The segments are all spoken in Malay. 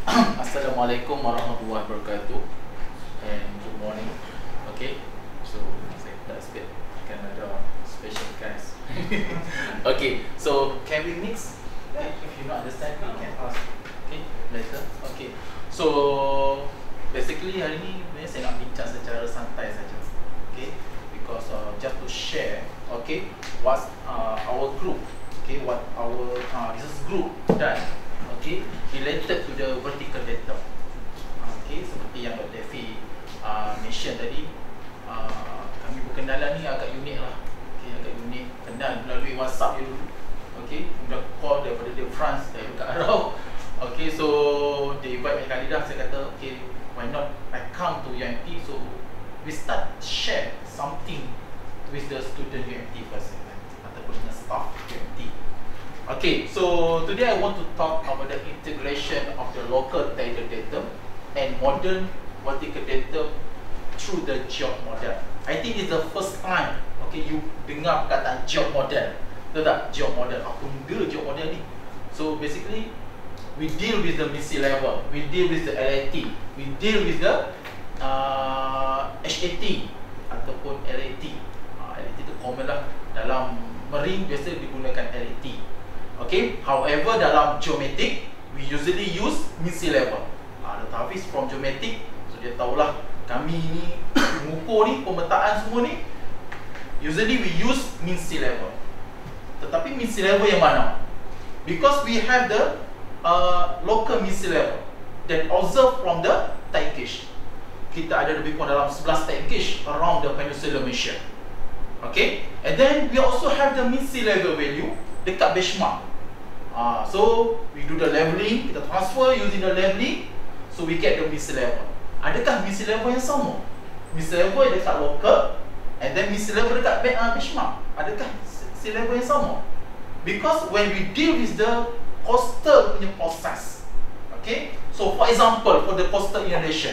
Assalamualaikum warahmatullahi wabarakatuh, and good morning. Okay, so saya tak sikit kan ada special guest. Okay, so can we mix? If you not understand, we can ask. Okay, later. Okay, so basically hari ni saya nak bincang secara santai saja. Okay, because just to share, okay, what our group, okay, what our business group done. Okay, related to the vertical data. Okay, seperti yang Dr. Effie mention tadi, kami berkenalan ni agak unik lah. Okay, agak unik, kenal melalui WhatsApp je dulu. Okay, kemudian call daripada France, dari dekat Arau. Okay, so they invite kali dah, saya kata okay, why not I come to UMT, so we start share something with the student UMT first, ataupun dengan staff UMT. Okay, so today I want to talk about the integration of the local data and modern vertical data through the job model. I think it's the first time, okay, you dengar perkataan job model. Betul tak? Job model. Apa benda job model ni? So basically, we deal with the missile level, we deal with the LAT, we deal with the HAT ataupun LAT. LAT itu common lah. Dalam marine biasa digunakan LAT. Okay, however dalam geometric we usually use missile level. Tetapi from geometric, so dia tahulah kami ni mengukur ni, pemetaan semua ni usually we use missile level. Tetapi missile level yang mana? Because we have the local missile level that observed from the tide gauge. Kita ada lebih kurang dalam 11 tide gauge around the Peninsula Malaysia. Okay, and then we also have the missile level value dekat benchmark. So we do the leveling, kita transfer using the leveling, so we get the missile level. Adakah missile level yang sama? Missile level dekat local, and then missile level dekat benchmark. Adakah missile level yang sama? Because when we deal with the coastal punya process, okay, so for example for the coastal inundation,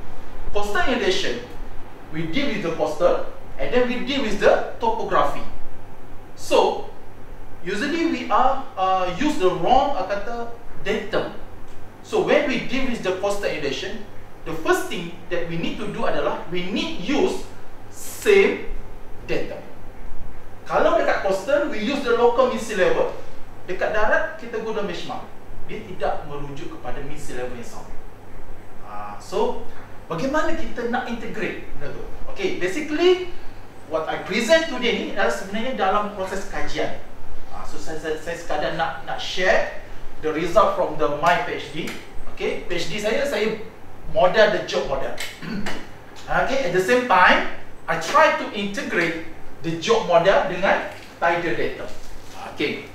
we deal with the coastal, and then we deal with the topography. So usually we use the wrong datum. So when we deal with the coastal inundation, the first thing that we need to do adalah we need use same datum. Kalau dekat coastal we use the local missile level, dekat darat kita guna benchmark. Dia tidak merujuk kepada missile level yang sama. So bagaimana kita nak integrate benda tu? Okay, basically what I present today ni adalah sebenarnya dalam proses kajian. So saya sekadar nak share the result from my PhD. Okay, PhD saya model the job model. Okay, at the same time I try to integrate the job model dengan tidal data. Okay,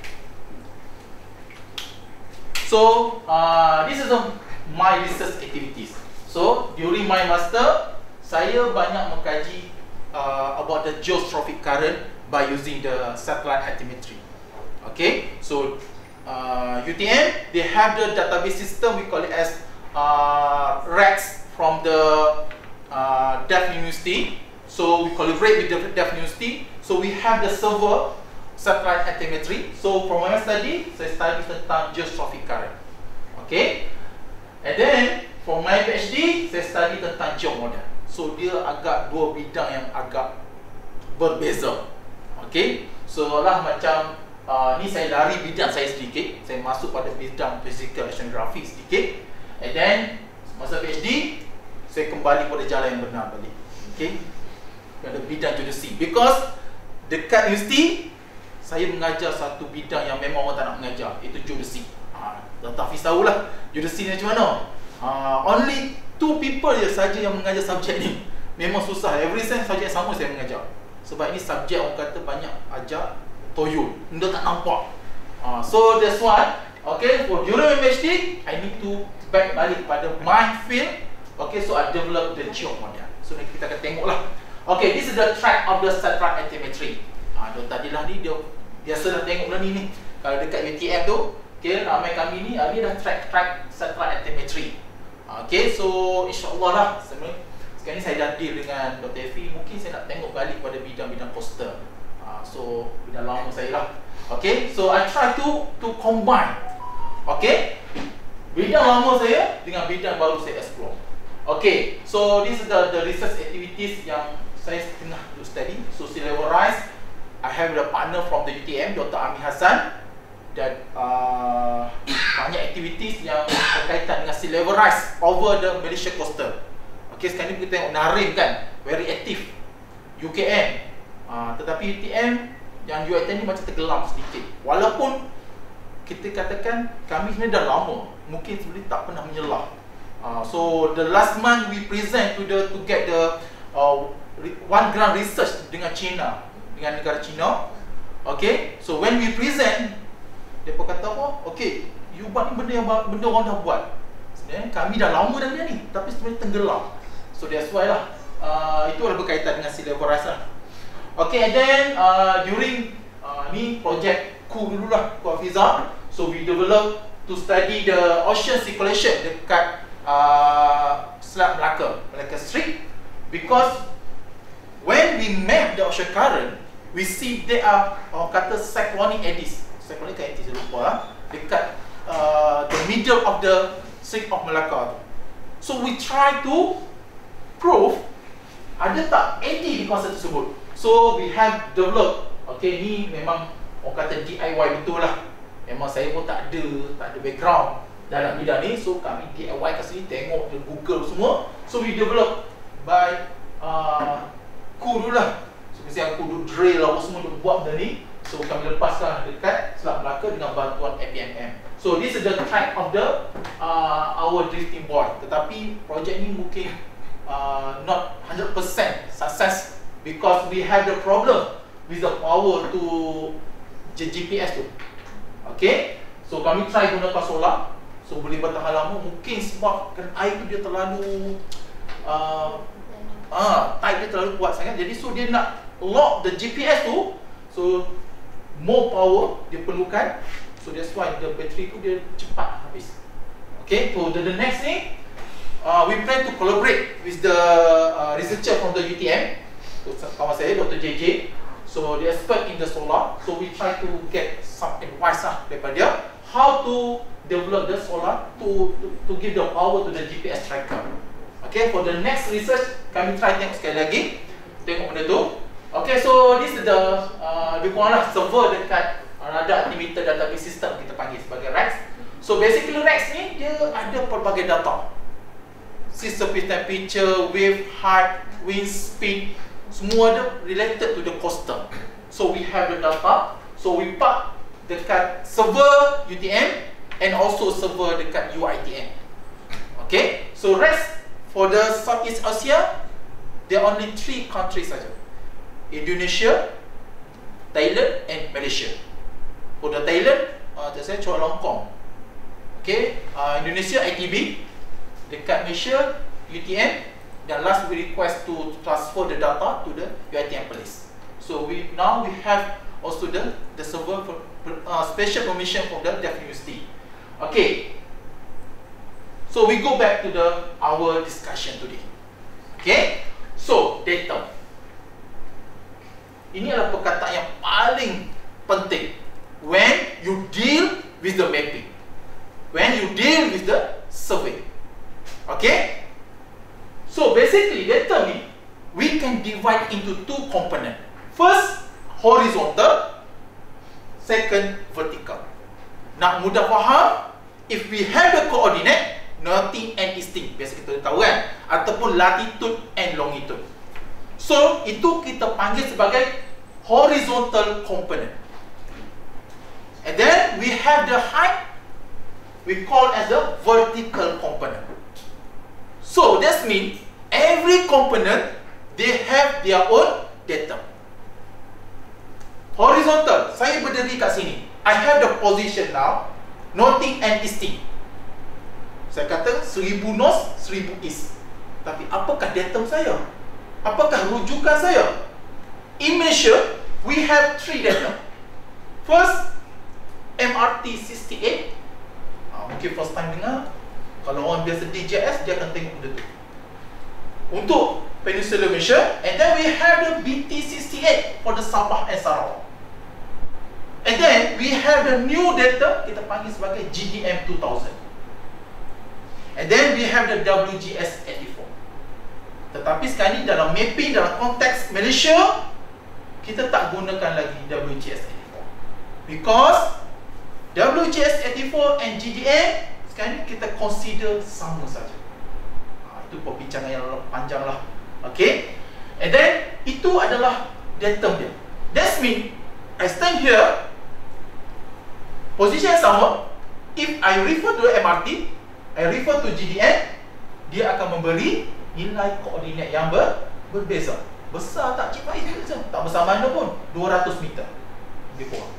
so this is my research activities. So during my master, saya banyak mengkaji about the geostrophic current by using the satellite altimetry. Okay, so UTM, they have the database system, we call it as REX from the Delft University. So we collaborate with the Delft University. So we have the server satellite altimetry. So from my study, saya study tentang geostrophic current. Okay, and then for my PhD, saya study tentang job model. So dia agak dua bidang yang agak berbeza. Okay, so lah macam ni saya lari bidang saya sedikit, saya masuk pada bidang physical oceanography sedikit, and then masa PhD saya kembali pada jalan yang benar balik. Okay, pada bidang geodesi, because dekat universiti saya mengajar satu bidang yang memang orang tak nak mengajar, itu geodesi. Dan Hafiz tahulah geodesi ni macam mana. Only 2 people je saja yang mengajar subjek ni. Memang susah, every subjek sama saya mengajar. Sebab ini subjek orang kata banyak ajar toyol, benda tak nampak. So that's why, okay, for during my PhD, I need to back balik pada my field. Okay, so I develop the geog model. So nanti kita akan tengok lah. Okay, this is the track of the satellite altimetry. Tadilah ni dia biasa dah tengok dah ni. Kalau dekat UTM tu, okay, ramai kami ni dah track satellite altimetry. Okay, so insyaAllah lah sekarang ni saya dah deal dengan Dr. Effie. Mungkin saya nak tengok balik pada bidang-bidang coastal. So bidang lama saya lah. Okay, so I try to combine. Okay, Bidang lama saya dengan bidang baru saya explore. Okay, so this is the research activities yang saya tengah to study. So sea level rise, I have the partner from the UTM, Dr. Ami Hassan, dan banyak activities yang berkaitan dengan sea level rise over the Malaysia coastal. Okay, sekarang ni kita tengok Narim kan, very active. UKM, tetapi UTM yang UITM ni macam tenggelam sedikit. Walaupun kita katakan kami sebenarnya dah lama, mungkin sebenarnya tak pernah menyelah. So the last month we present to get the one grant research dengan China, dengan negara China. Okay, so when we present, mereka kata apa? Okay, you buat ni benda orang dah buat. Sebenarnya kami dah lama dah benda ni, tapi sebenarnya tenggelam. So that's why lah. Itu adalah berkaitan dengan sea level rise lah. Okay, and then during ni project Ku dululah, Ku Hafiza. So we develop to study the ocean circulation dekat Selat Melaka Strait, because when we map the ocean current, we see there are orang kata cyclonic eddies. Cyclonic eddies saya lupa dekat the middle of the Strait of Malacca. So we try to prove ada tak eddy di kawasan tersebut. So we have developed, okay, ni memang orang kata DIY betul lah. Memang saya pun tak ada background dalam bidang ni. So kami DIY kat sini, tengok di Google semua. So we develop by Ku dulu lah. So mesti aku duduk drill apa semua, duduk buat benda ni. So kami lepaskan dekat Selat Melaka dengan bantuan APMM. So this is the track of the our drifting board. Tetapi projek ni mungkin not 100% success, because we have the problem with the power to GPS tu. Okay, so kami try gunakan solar, so boleh bertahan lama. Mungkin sebab air tu dia terlalu tide dia terlalu kuat sangat, jadi so dia nak lock the GPS tu, so more power dia perlukan. So that's why the battery tu dia cepat habis. Okay, so the next thing, we plan to collaborate with the researcher from the UTM, kawan saya Dr. JJ. So the expert in the solar. So we try to get some advice daripada dia, how to develop the solar to give the power to the GPS tracker. Okay, for the next research kami try tengok sekali lagi, tengok benda tu. Okay, so this is the lebih kurang lah server dekat radar altimeter database system, kita panggil sebagai RAX. So basically RAX ni dia ada pelbagai data, sea surface temperature, wave height, wind speed, semua ada related to the coastal. So we have the data. So we park dekat server UTM and also server dekat UITM. Okay, so rest for the Southeast Asia, there are only 3 countries saja: Indonesia, Thailand and Malaysia. For the Thailand, saya Chua Long Kong. Okay, Indonesia ITB, dekat Malaysia UTM, dan last we request to transfer the data to the UITM police. So we have also the server for special permission from the Deaf University. Okay, so we go back to our discussion today. Okay, so data. Ini adalah perkataan yang paling penting when you deal with the mapping, when you deal with the survey. Okay, so basically data ni we can divide into 2 components. First, horizontal. Second, vertical. Nak mudah faham, if we have the coordinate northing and easting, biasa kita tahu kan, ataupun latitude and longitude. So itu kita panggil sebagai horizontal component. And then we have the height, we call as the vertical component. So that means every component they have their own data. Horizontal, saya berdiri kat sini, I have the position now, northing and easting. Saya kata 1000 north, 1000 east. Tapi apakah datum saya? Apakah rujukan saya? In Malaysia, we have 3 data. First, MRT 68. Mungkin first time dengar. Kalau orang biasa DJS, dia akan tengok benda tu. Untuk Peninsula Malaysia. And then we have the BT 68 for the Sabah and Sarawak. And then we have the new data, kita panggil sebagai GDM 2000. And then we have the WGS84. Tetapi sekarang ni dalam mapping, dalam konteks Malaysia, kita tak gunakan lagi WGS84. Because WGS84 and GDM sekarang ni kita consider sama saja. Itu perbincangan yang panjang lah. Okay. And then itu adalah datum dia. That means I stand here, position yang sama. If I refer to MRT, I refer to GDM, dia akan memberi nilai koordinat yang berbeza. Besar tak Cik Faiz? Tak besar mana pun, 200 meter lebih kurang.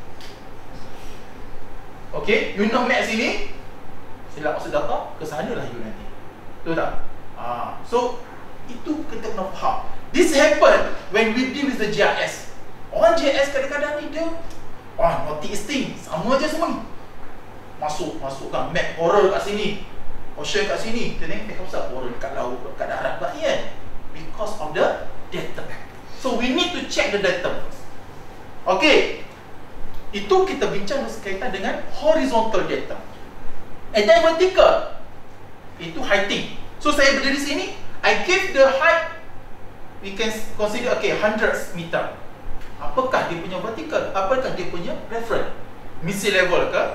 Okay, you nak map sini, sila masuk data, ke sana lah you nanti. Betul tak? So itu kita kena faham. This happen when we deal with the GIS. Orang GIS kadang-kadang ni dia notice thing, sama aja semua ni. Masukkan map coral kat sini, ocean kat sini. Kita tengok kenapa pasal coral kat laut, kat darat pula kan? Because of the data. So we need to check the data first. Okay, itu kita bincang berkaitan dengan horizontal data. And then vertical, itu heighting. So saya berdiri sini, I give the height, we can consider 100 meter. Apakah dia punya vertical? Apakah dia punya reference? Missile level ke?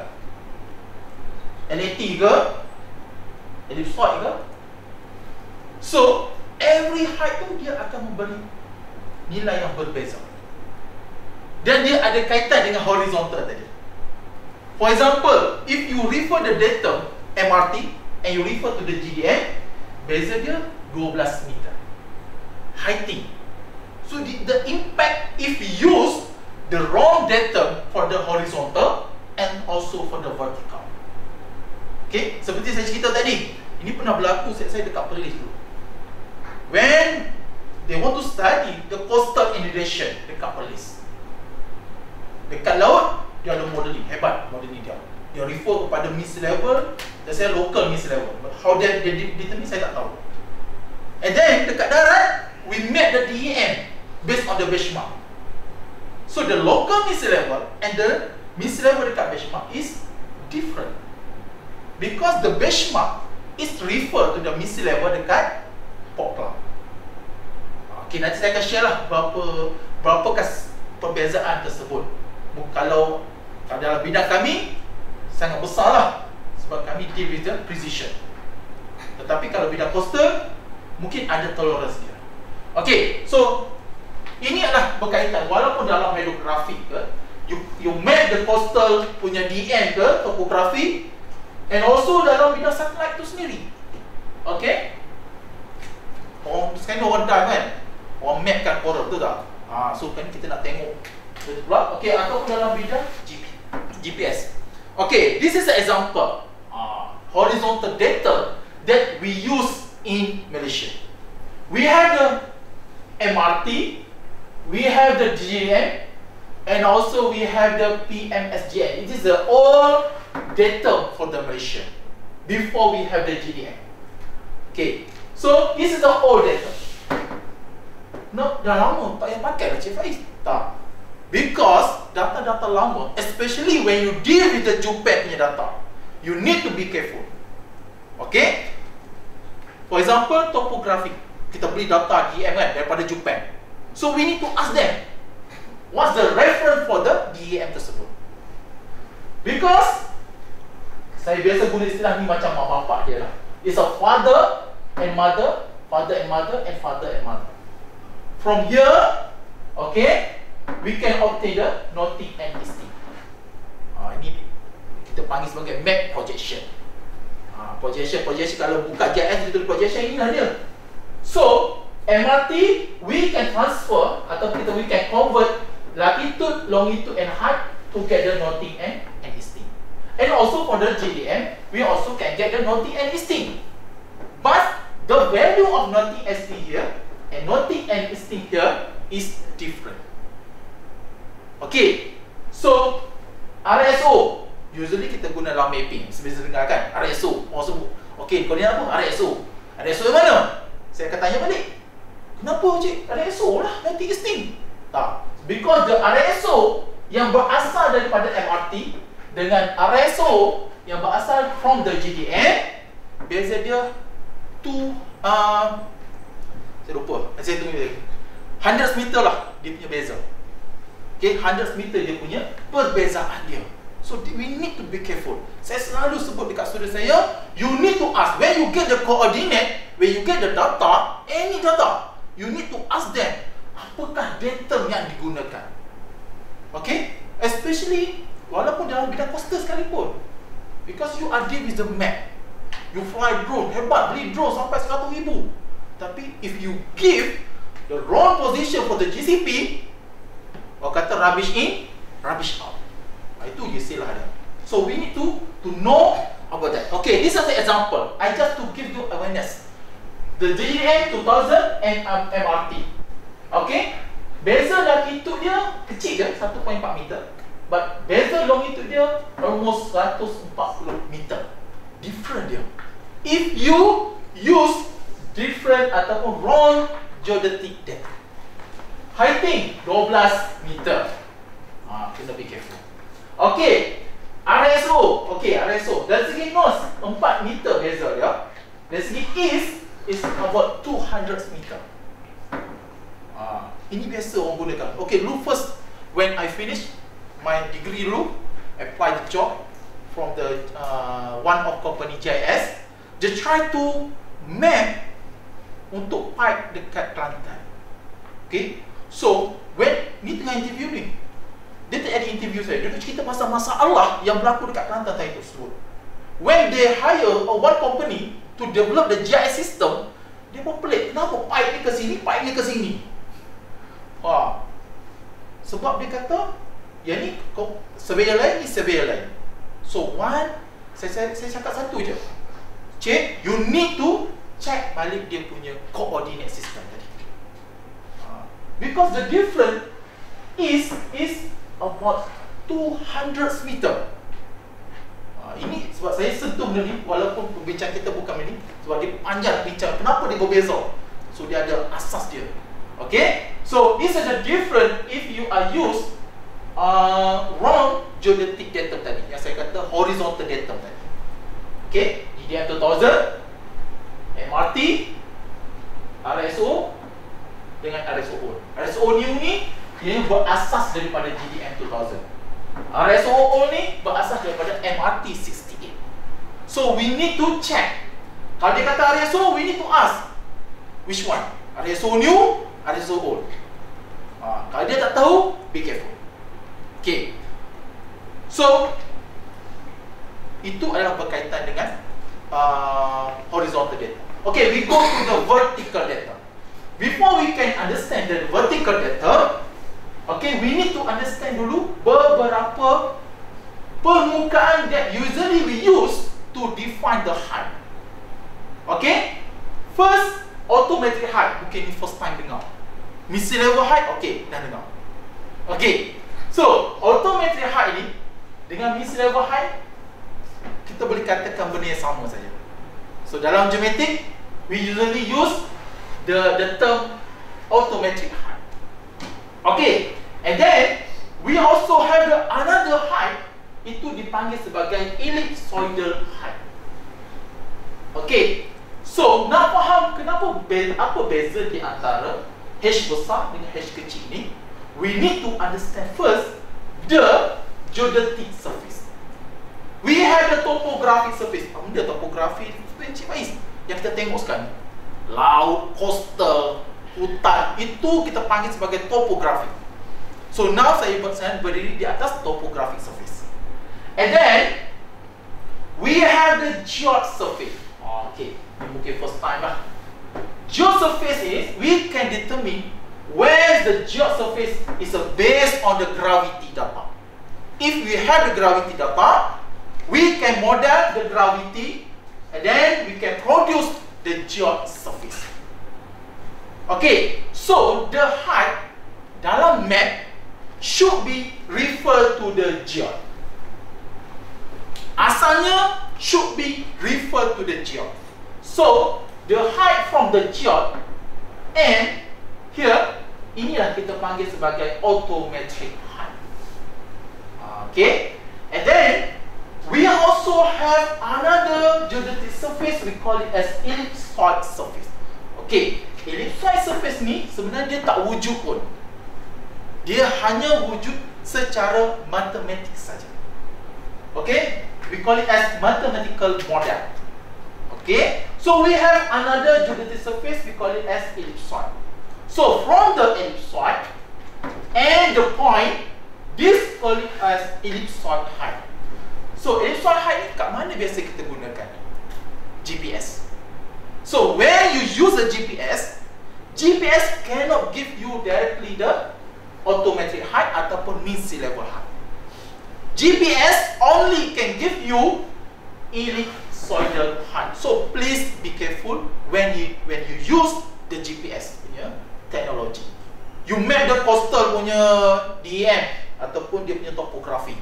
LAT ke? Ellipsoid ke? So every height tu dia akan memberi nilai yang berbeza. Dan dia ada kaitan dengan horizontal tadi. For example, if you refer the data MRT and you refer to the GDM, beza dia 12 meter. Heighting. So the impact if you use the wrong data for the horizontal and also for the vertical. Okay, seperti saya cerita tadi, ini pernah berlaku saya dekat Perlis dulu. When they want to study the coastal inundation dekat Perlis, dekat laut, dia ada modeling, hebat modeling dia. Dia refer kepada mist level, dan saya local mist level. How they determine, saya tak tahu. And then dekat darat, we made the DEM based on the benchmark. So the local mist level and the mist level dekat benchmark is different. Because the benchmark is refer to the mist level dekat Port Klang. Okay, nanti saya akan share lah berapa perbezaan tersebut. Kalau dalam bidang kami sangat besar lah, sebab kami deal with the precision. Tetapi kalau bidang coastal, mungkin ada tolerance dia. Okay, so ini adalah berkaitan. Walaupun dalam hidrografi ke, you map the coastal punya DN ke, topografi, and also dalam bidang satelit tu sendiri. Okay, sekarang orang dah kan, orang map kan coral, betul tak? So kan kita nak tengok betul pula. Okay, ataupun dalam bidang GPS. Okay, this is an example horizontal data that we use in Malaysia. We have the MRT, we have the GDM, and also we have the PMSGN. It is the all data for the Malaysia before we have the GDM. Okay, so this is the old data. No, dah lama tak payah pakai lah Cik Faiz. Tak. Because data-data lama, especially when you deal with the JUPET punya data, you need to be careful. Okay? For example, topographic. Kita beli data DEM kan daripada JUPET. So we need to ask them, what's the reference for the DEM tersebut? Because saya biasa guna istilah ni macam mak bapak dia lah. It's a father and mother, father and mother, and father and mother. From here, okay, we can obtain the northing and easting. Ini kita panggil sebagai map projection. Projection kalau buka GIS itu projection, inilah dia. So MRT we can transfer atau we can convert latitude, longitude and height to get the northing and easting. And also for the GDM, we also can get the northing and easting. But the value of northing and easting here and northing and easting here is different. Okay, so RSO usually kita guna dalam mapping. Sebenarnya dengar kan RSO, orang sebut. Okay, kau ni apa? RSO. RSO yang mana? Saya akan tanya balik. Kenapa cik? RSO lah, nanti easting. Tak, because the RSO yang berasal daripada MRT dengan RSO yang berasal from the GDM, beza dia saya lupa, saya tunggu lagi. 100 meter lah dia punya beza. Okay, 100 meter dia punya perbezaan dia. So we need to be careful. Saya selalu sebut dekat student saya, you need to ask when you get the coordinate, when you get the data, any data, you need to ask them, apakah datum yang digunakan. Okay, especially walaupun dalam bidang coastal sekalipun, because you are deal with the map. You fly drone, hebat, beli drone sampai 100,000. Tapi if you give the wrong position for the GCP, orang kata rubbish in, rubbish out. Itu istilah dia. So we need to know about that. Okay, this is the example. I just to give you awareness. The GDM 2000 and MRT. Okay, beza longitude dia kecil je, 1.4 meter. But beza longitude dia almost 140 meter. Different dia. If you use different ataupun wrong geodetic depth. Heighting 12 meter. Kena be careful. Okay, RSO. Okay, RSO. Dari segi north 4 meter beza dia. Dari segi east is about 200 meter. Ini biasa orang gunakan. Okay, dulu first when I finish my degree dulu, apply the job from the one of company GIS. They try to map untuk pipe dekat Kelantan. Okay, so when ni tengah interview ni, dia tak ada interview saya, dia nak cerita pasal masalah yang berlaku dekat Kelantan time tersebut. When they hire one company to develop the GIS system, dia pun pelik, kenapa pipe ni ke sini, pipe ni ke sini. Sebab dia kata yang ni surveyor lain, ni surveyor lain. So one, saya cakap satu je, check, you need to check balik dia punya coordinate system tadi. Because the difference is about 200 meter. Ini sebab saya sentuh benda ni, walaupun pembincang kita bukan ini, sebab dia panjang bincang kenapa dia berbeza. So dia ada asas dia. Okay, so this is a different if you are use wrong geodetic datum tadi, yang saya kata horizontal datum tadi. Okay, GDM 2000, MRT, RSO dengan RSO old. RSO new ni dia berasas daripada GDM 2000. RSO old ni berasas daripada MRT 68. So we need to check. Kalau dia kata RSO, we need to ask which one? RSO new, RSO old. Kalau dia tak tahu, be careful. Okay. So itu adalah berkaitan dengan horizontal data. Okay, we go to the vertical data. Before we can understand the vertical data, okay, we need to understand dulu beberapa permukaan that usually we use to define the height. Okay, first autometric height. Mungkin ni first time dengar. Missile level height, okay, dah dengar. Okay, so autometric height ni dengan missile level height, kita boleh katakan benda yang sama saja. So dalam geometrik, we usually use the term autometric height. Okay, and then we also have the another height, itu dipanggil sebagai ellipsoidal height. Okay, so nak faham kenapa apa beza di antara H besar dengan H kecil ni, we need to understand first the geodetic surface. We have the topographic surface. Apa dia topography? Encik Faiz yang kita tengok sekarang, laut, coastal, hutan, itu kita panggil sebagai topografi. So now saya berdiri di atas topographic surface. And then we have the geosurface. Okay, mungkin first time lah. Geosurface is, we can determine where the geosurface is based on the gravity data. If we have the gravity data, we can model the gravity and then we can produce the geosurface. Okay, so the height dalam map should be referred to the geode. Asalnya should be referred to the geode. So the height from the geode and here, inilah kita panggil sebagai autometric height. Okay, and then we also have another geodetic surface, we call it as ellipsoid surface. Okay, ellipsoid surface ni sebenarnya dia tak wujud pun. Dia hanya wujud secara matematik saja. Okay, we call it as mathematical model. Okay, so we have another geodetic surface, we call it as ellipsoid. So from the ellipsoid and the point, this call it as ellipsoid height. So ellipsoid height ni kat mana biasa kita gunakan? GPS. So when you use a GPS, GPS cannot give you directly the autometric height ataupun mean sea level height. GPS only can give you ellipsoidal height. So please be careful when you use the GPS punya teknologi. You map the coastal punya DEM ataupun dia punya topografi.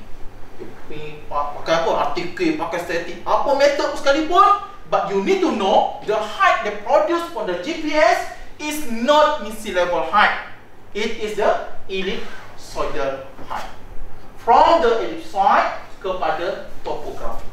Pakai apa? Artikel, pakai static, apa method sekalipun, but you need to know the height that produced from the GPS is not mean sea level height. It is the ellipsoidal height. From the ellipsoid kepada topografi.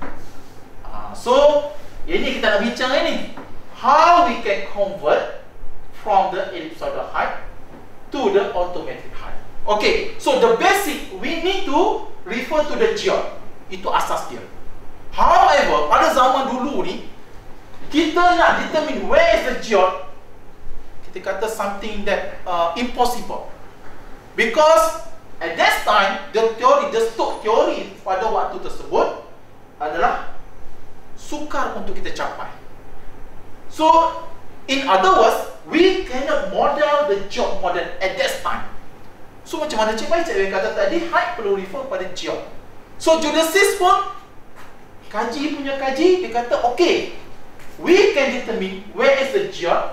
So, ini kita nak bincang ini. How we can convert from the ellipsoidal height to the autometric height. Okay, so the basic we need to refer to the geode. Itu asas dia. However, pada zaman dulu ni, kita nak determine where is the geode, kita kata something that impossible. Because at that time, the Stokes theory pada waktu tersebut adalah sukar untuk kita capai. So, in other words, we cannot model the geode model at that time. So macam mana Cik kata tadi, height perlu refer pada geode. So geodesist pun kaji, dia kata okay, we can determine where is the geode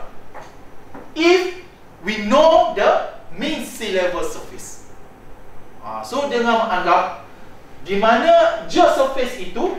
if we know the mean sea level surface. So dengan menganggap di mana geode surface itu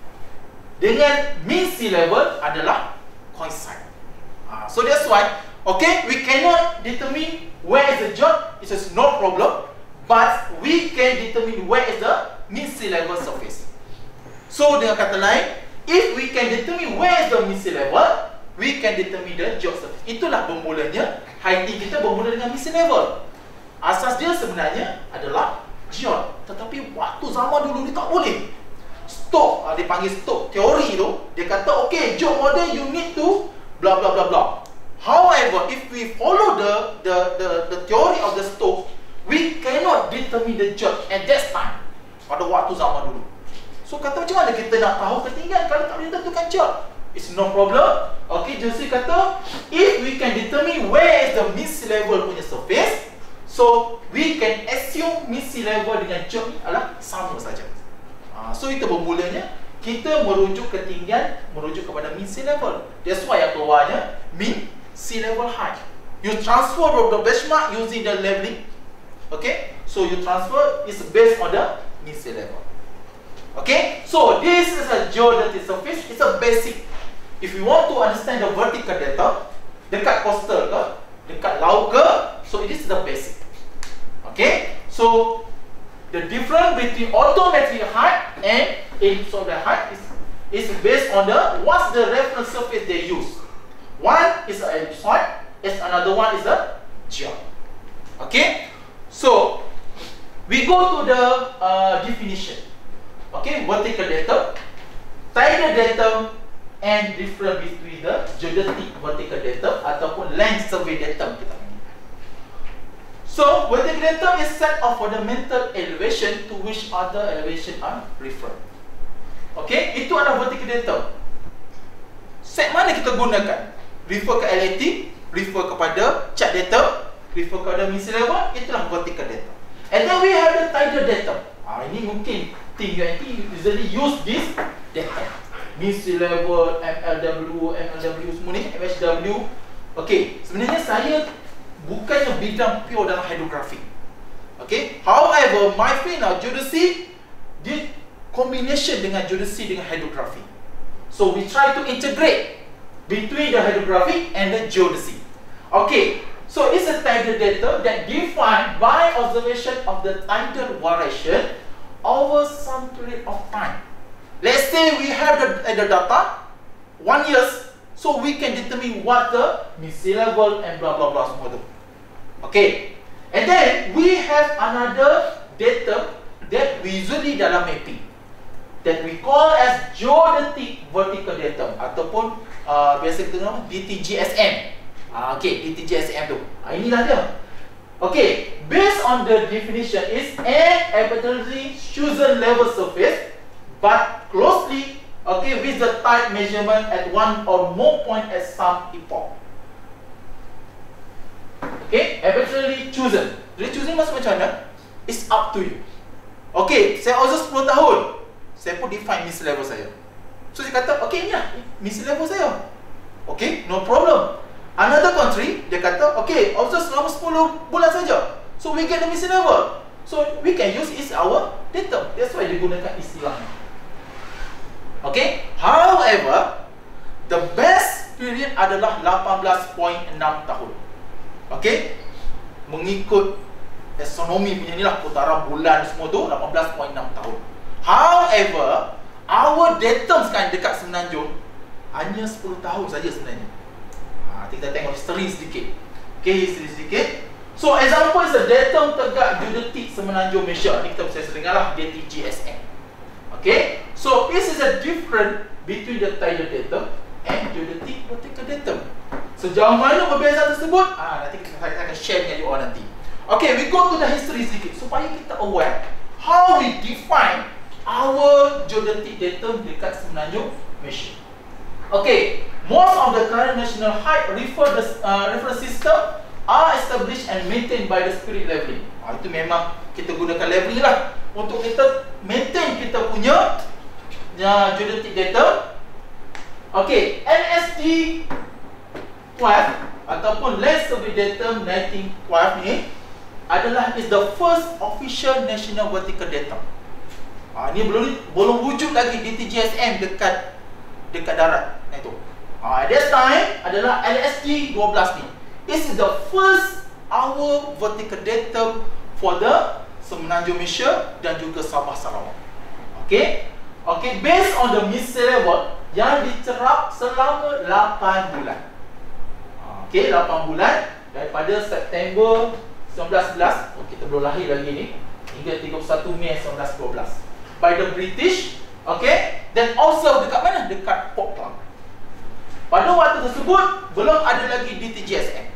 dengan mean sea level adalah coincide. So that's why, okay, we cannot determine where is the geode, it is no problem, but we can determine where is the mean sea level surface. So dengan kata lain, if we can determine where is the mean sea level, we can determine the geode surface. Itulah bermulanya height kita bermula dengan mean sea level. Asas dia sebenarnya adalah geode, tetapi waktu zaman dulu ni tak boleh. Stokes, dia panggil Stokes teori tu, dia kata okay, geode model you need to blah blah blah blah. However, if we follow the theory of the Stokes, we cannot determine the geode at that time, pada waktu zaman dulu. So kata macam mana kita nak tahu ketinggian kalau tak boleh tentukan geode? It's no problem. Okay, Josie kata if we can determine where is the mean sea level punya surface, so we can assume mean sea level dengan geode ni adalah sama saja. So itu bermulanya kita merujuk ketinggian, merujuk kepada mean sea level. That's why yang keluarnya mean sea level height. You transfer from the benchmark using the leveling. Okay, so you transfer is based on the mean sea level. Okay, so this is a geodetic surface. It's a basic. If you want to understand the vertical data, dekat coastal ke, dekat laut ke, so it is the basic. Okay, so the difference between autometric height and ellipsoidal height is based on the what's the reference surface they use. One is an ellipsoid, and another one is a geode. Okay, so we go to the definition. Okay, vertical datum, tidal datum, and difference between the geodetic vertical datum ataupun land survey datum kita panggil. So vertical datum is set of fundamental elevation to which other elevation are referred. Okay, itu adalah vertical datum. Set mana kita gunakan? Refer ke LAT, refer kepada chart datum, refer kepada mean sea level, itulah vertical datum. And then we have the tidal datum. Ini mungkin team UNT usually use this data. Mean sea level, MLW semua ni, MHW. Okay, sebenarnya saya bukannya bidang pure dalam hydrography. Okay, however, my field now geodesy, dia combination dengan geodesy dengan hydrography. So we try to integrate between the hydrography and the geodesy. Okay, so it's a tidal data that defined by observation of the tidal variation over some period of time. let's say we have the data 1 year, so we can determine what the mean sea level and blah blah blah semua tu. Okay, and then we have another datum that we usually dalam mapping that we call as geodetic vertical datum ataupun biasa kita nama DTGSM. Okay, DTGSM tu. Inilah dia. Okay, based on the definition is an arbitrarily chosen level surface but closely with the tide measurement at one or more point at some epoch. Okay, arbitrarily chosen. Jadi chosen maksud macam mana? It's up to you. Okay, saya also 10 tahun. Saya pun define mid level saya. So saya kata, okay ni lah mid level saya. Okay, no problem. Another country, dia kata, okay, also selama 10 bulan saja. So we get the mid level. So we can use is our datum. That's why dia gunakan istilahnya. Okay, however, the best period adalah 18.6 tahun. Okay, mengikut astronomi punya ni lah, putaran bulan semua tu 18.6 tahun. However, our datum sekarang dekat Semenanjung hanya 10 tahun saja sebenarnya. Kita tengok history sedikit. Okay, history sedikit. So example is a datum tegak geodetik Semenanjung Malaysia. Ni kita bisa dengar lah DTGSM. Okay, so this is a difference between the tidal datum and geodetic vertical datum. Sejauh mana perbezaan tersebut? Nanti saya akan share dengan you all nanti. Okay, we go to the history sedikit supaya kita aware how we define our geodetic datum dekat Semenanjung Malaysia. Okay, most of the current national height reference system are established and maintained by the spirit leveling. Itu memang kita gunakan leveling lah untuk kita maintain kita punya geodetic datum. Okay, NSD 12 ataupun Land Survey Datum 1912 ni adalah is the first official national vertical datum. Ni belum wujud lagi DTGSM dekat darat. Itu. At that time adalah LSD 12 ni. This is the first our vertical datum for the Semenanjung Malaysia dan juga Sabah Sarawak. Okay, based on the mid level yang diterap selama 8 bulan. Okay, 8 bulan daripada September 1911, kita belum lahir lagi ni, hingga 31 Mei 1912 by the British. Okay, dan also dekat mana? Dekat Portland. Pada waktu tersebut belum ada lagi DTGSM.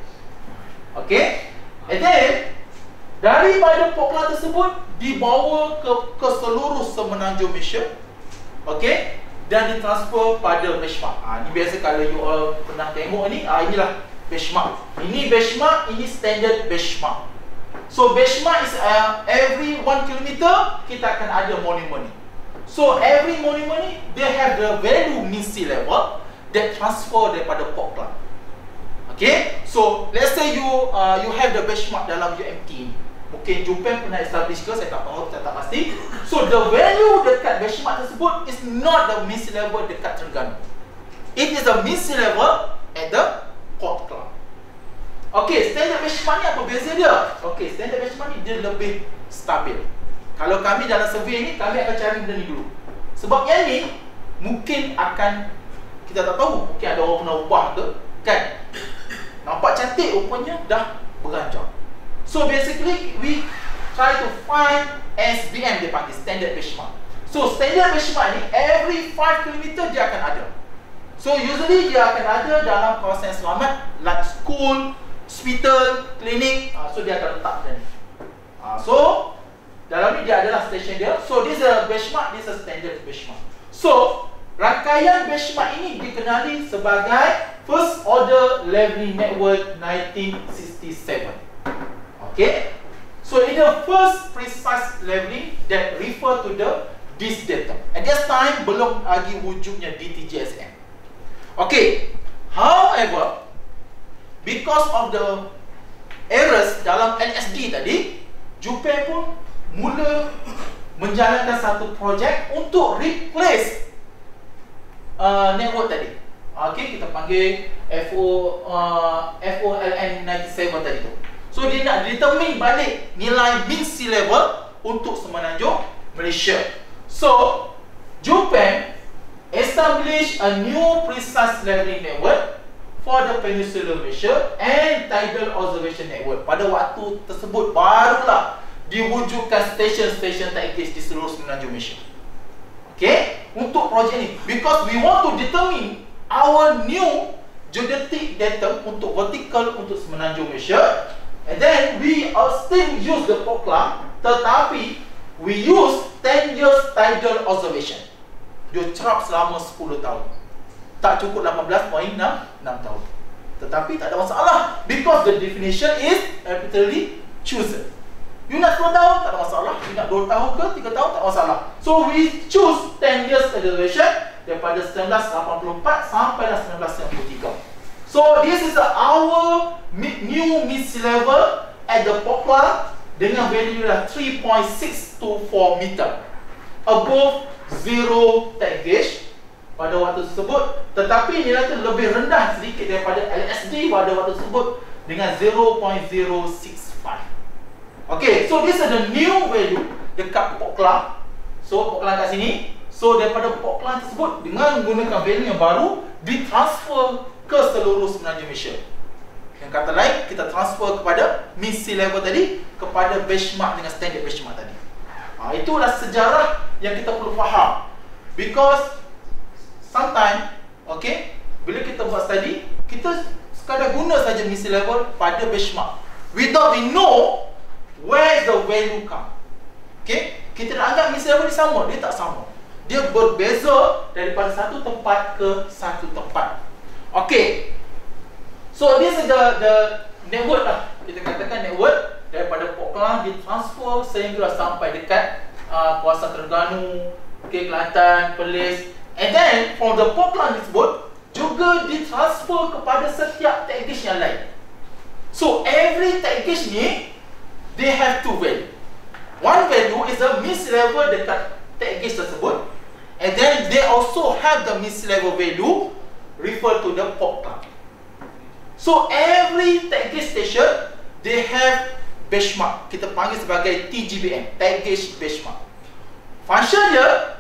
Okay, and then daripada Portland tersebut dibawa ke seluruh Semenanjung Malaysia. Okay, dan ditransfer pada benchmark. Ni biasa kalau you all pernah tengok ni, inilah benchmark. Ini benchmark, ini standard benchmark. So benchmark is every 1 kilometer kita akan ada monument ni. So every monument ni they have the value mean sea level that transfer daripada Portland. Okay, so let's say you have the benchmark dalam UMT ni. Mungkin Japan pernah establish ke, saya tak tahu, saya tak pasti. So the value dekat benchmark tersebut is not the mean sea level dekat Terengganu. It is the mean sea level at the Portland. Okay, standard benchmark ni apa beza dia? Okay, standard benchmark ni dia lebih stabil. Kalau kami dalam survey ni, kami akan cari benda ni dulu. Sebab yang ni mungkin akan, kita tak tahu, mungkin ada orang pernah ubah ke, kan? Nampak cantik, rupanya dah beranjak. So basically we try to find SBM, dia panggil standard benchmark. So standard benchmark ni every 5 km dia akan ada. So usually dia akan ada dalam kawasan selamat like school, hospital, klinik. So dia akan letak benda ni. So dalam ni dia adalah station dia. So this is a benchmark, this is a standard benchmark. So rangkaian benchmark ini dikenali sebagai First Order Leveling Network 1967. Okay, so in the first precise leveling that refer to this datum. At that time belum lagi wujudnya DTGSM. Okay, however, because of the errors dalam LSD tadi, Japan pun mula menjalankan satu projek untuk replace network tadi. Okay, kita panggil FOLN 97 tadi tu. So dia nak determine balik nilai mean sea level untuk Semenanjung Malaysia. So Japan established a new precise leveling network for the Peninsular Malaysia and Tidal Observation Network. Pada waktu tersebut barulah diwujudkan stesen-stesen tide gauge di seluruh Semenanjung Malaysia. Okay, untuk projek ni, because we want to determine our new geodetic datum untuk vertical untuk Semenanjung Malaysia, and then we still use the POCLA, tetapi we use 10 years tidal observation. Dia cerap selama 10 tahun. Tak cukup 18.6 tahun. Tetapi tak ada masalah, because the definition is arbitrarily chosen. You nak 10 tahun, tak ada masalah. You nak 2 tahun ke 3 tahun, tak ada masalah. So we choose 10 years observation daripada 1984 sampai 1993. So this is our new mid-sea level at the POCLA dengan value dah 3.624 meter above zero tide gauge pada waktu tersebut, tetapi nilai itu lebih rendah sedikit daripada LSD pada waktu tersebut dengan 0.065. Okay, so this is the new value dekat POCLA. So POCLA kat sini. So daripada POCLA tersebut dengan menggunakan value yang baru ditransfer ke seluruh Semenanjung Malaysia. Yang kata lain, kita transfer kepada mid-sea level tadi kepada benchmark dengan standard benchmark tadi. Itulah sejarah yang kita perlu faham. Because sometimes, okay, bila kita buat study, kita sekadar guna saja mid-sea level pada benchmark without we know where the value come. Okay, kita nak anggap mid-sea level ni sama, dia tak sama. Dia berbeza daripada satu tempat ke satu tempat. Okay, so this is the network lah. Kita katakan network daripada POCLA ditransfer sehingga sampai dekat kawasan Terengganu, okay, Kelantan, Perlis, and then from the POCLA tersebut juga ditransfer kepada setiap tide gauge yang lain. So every tide gauge ni they have two value. One value is the mid-sea level dekat tide gauge tersebut, and then they also have the mid-sea level value refer to the POCLA. So every tide gauge station they have benchmark. Kita panggil sebagai TGBM, tide gauge benchmark. Function dia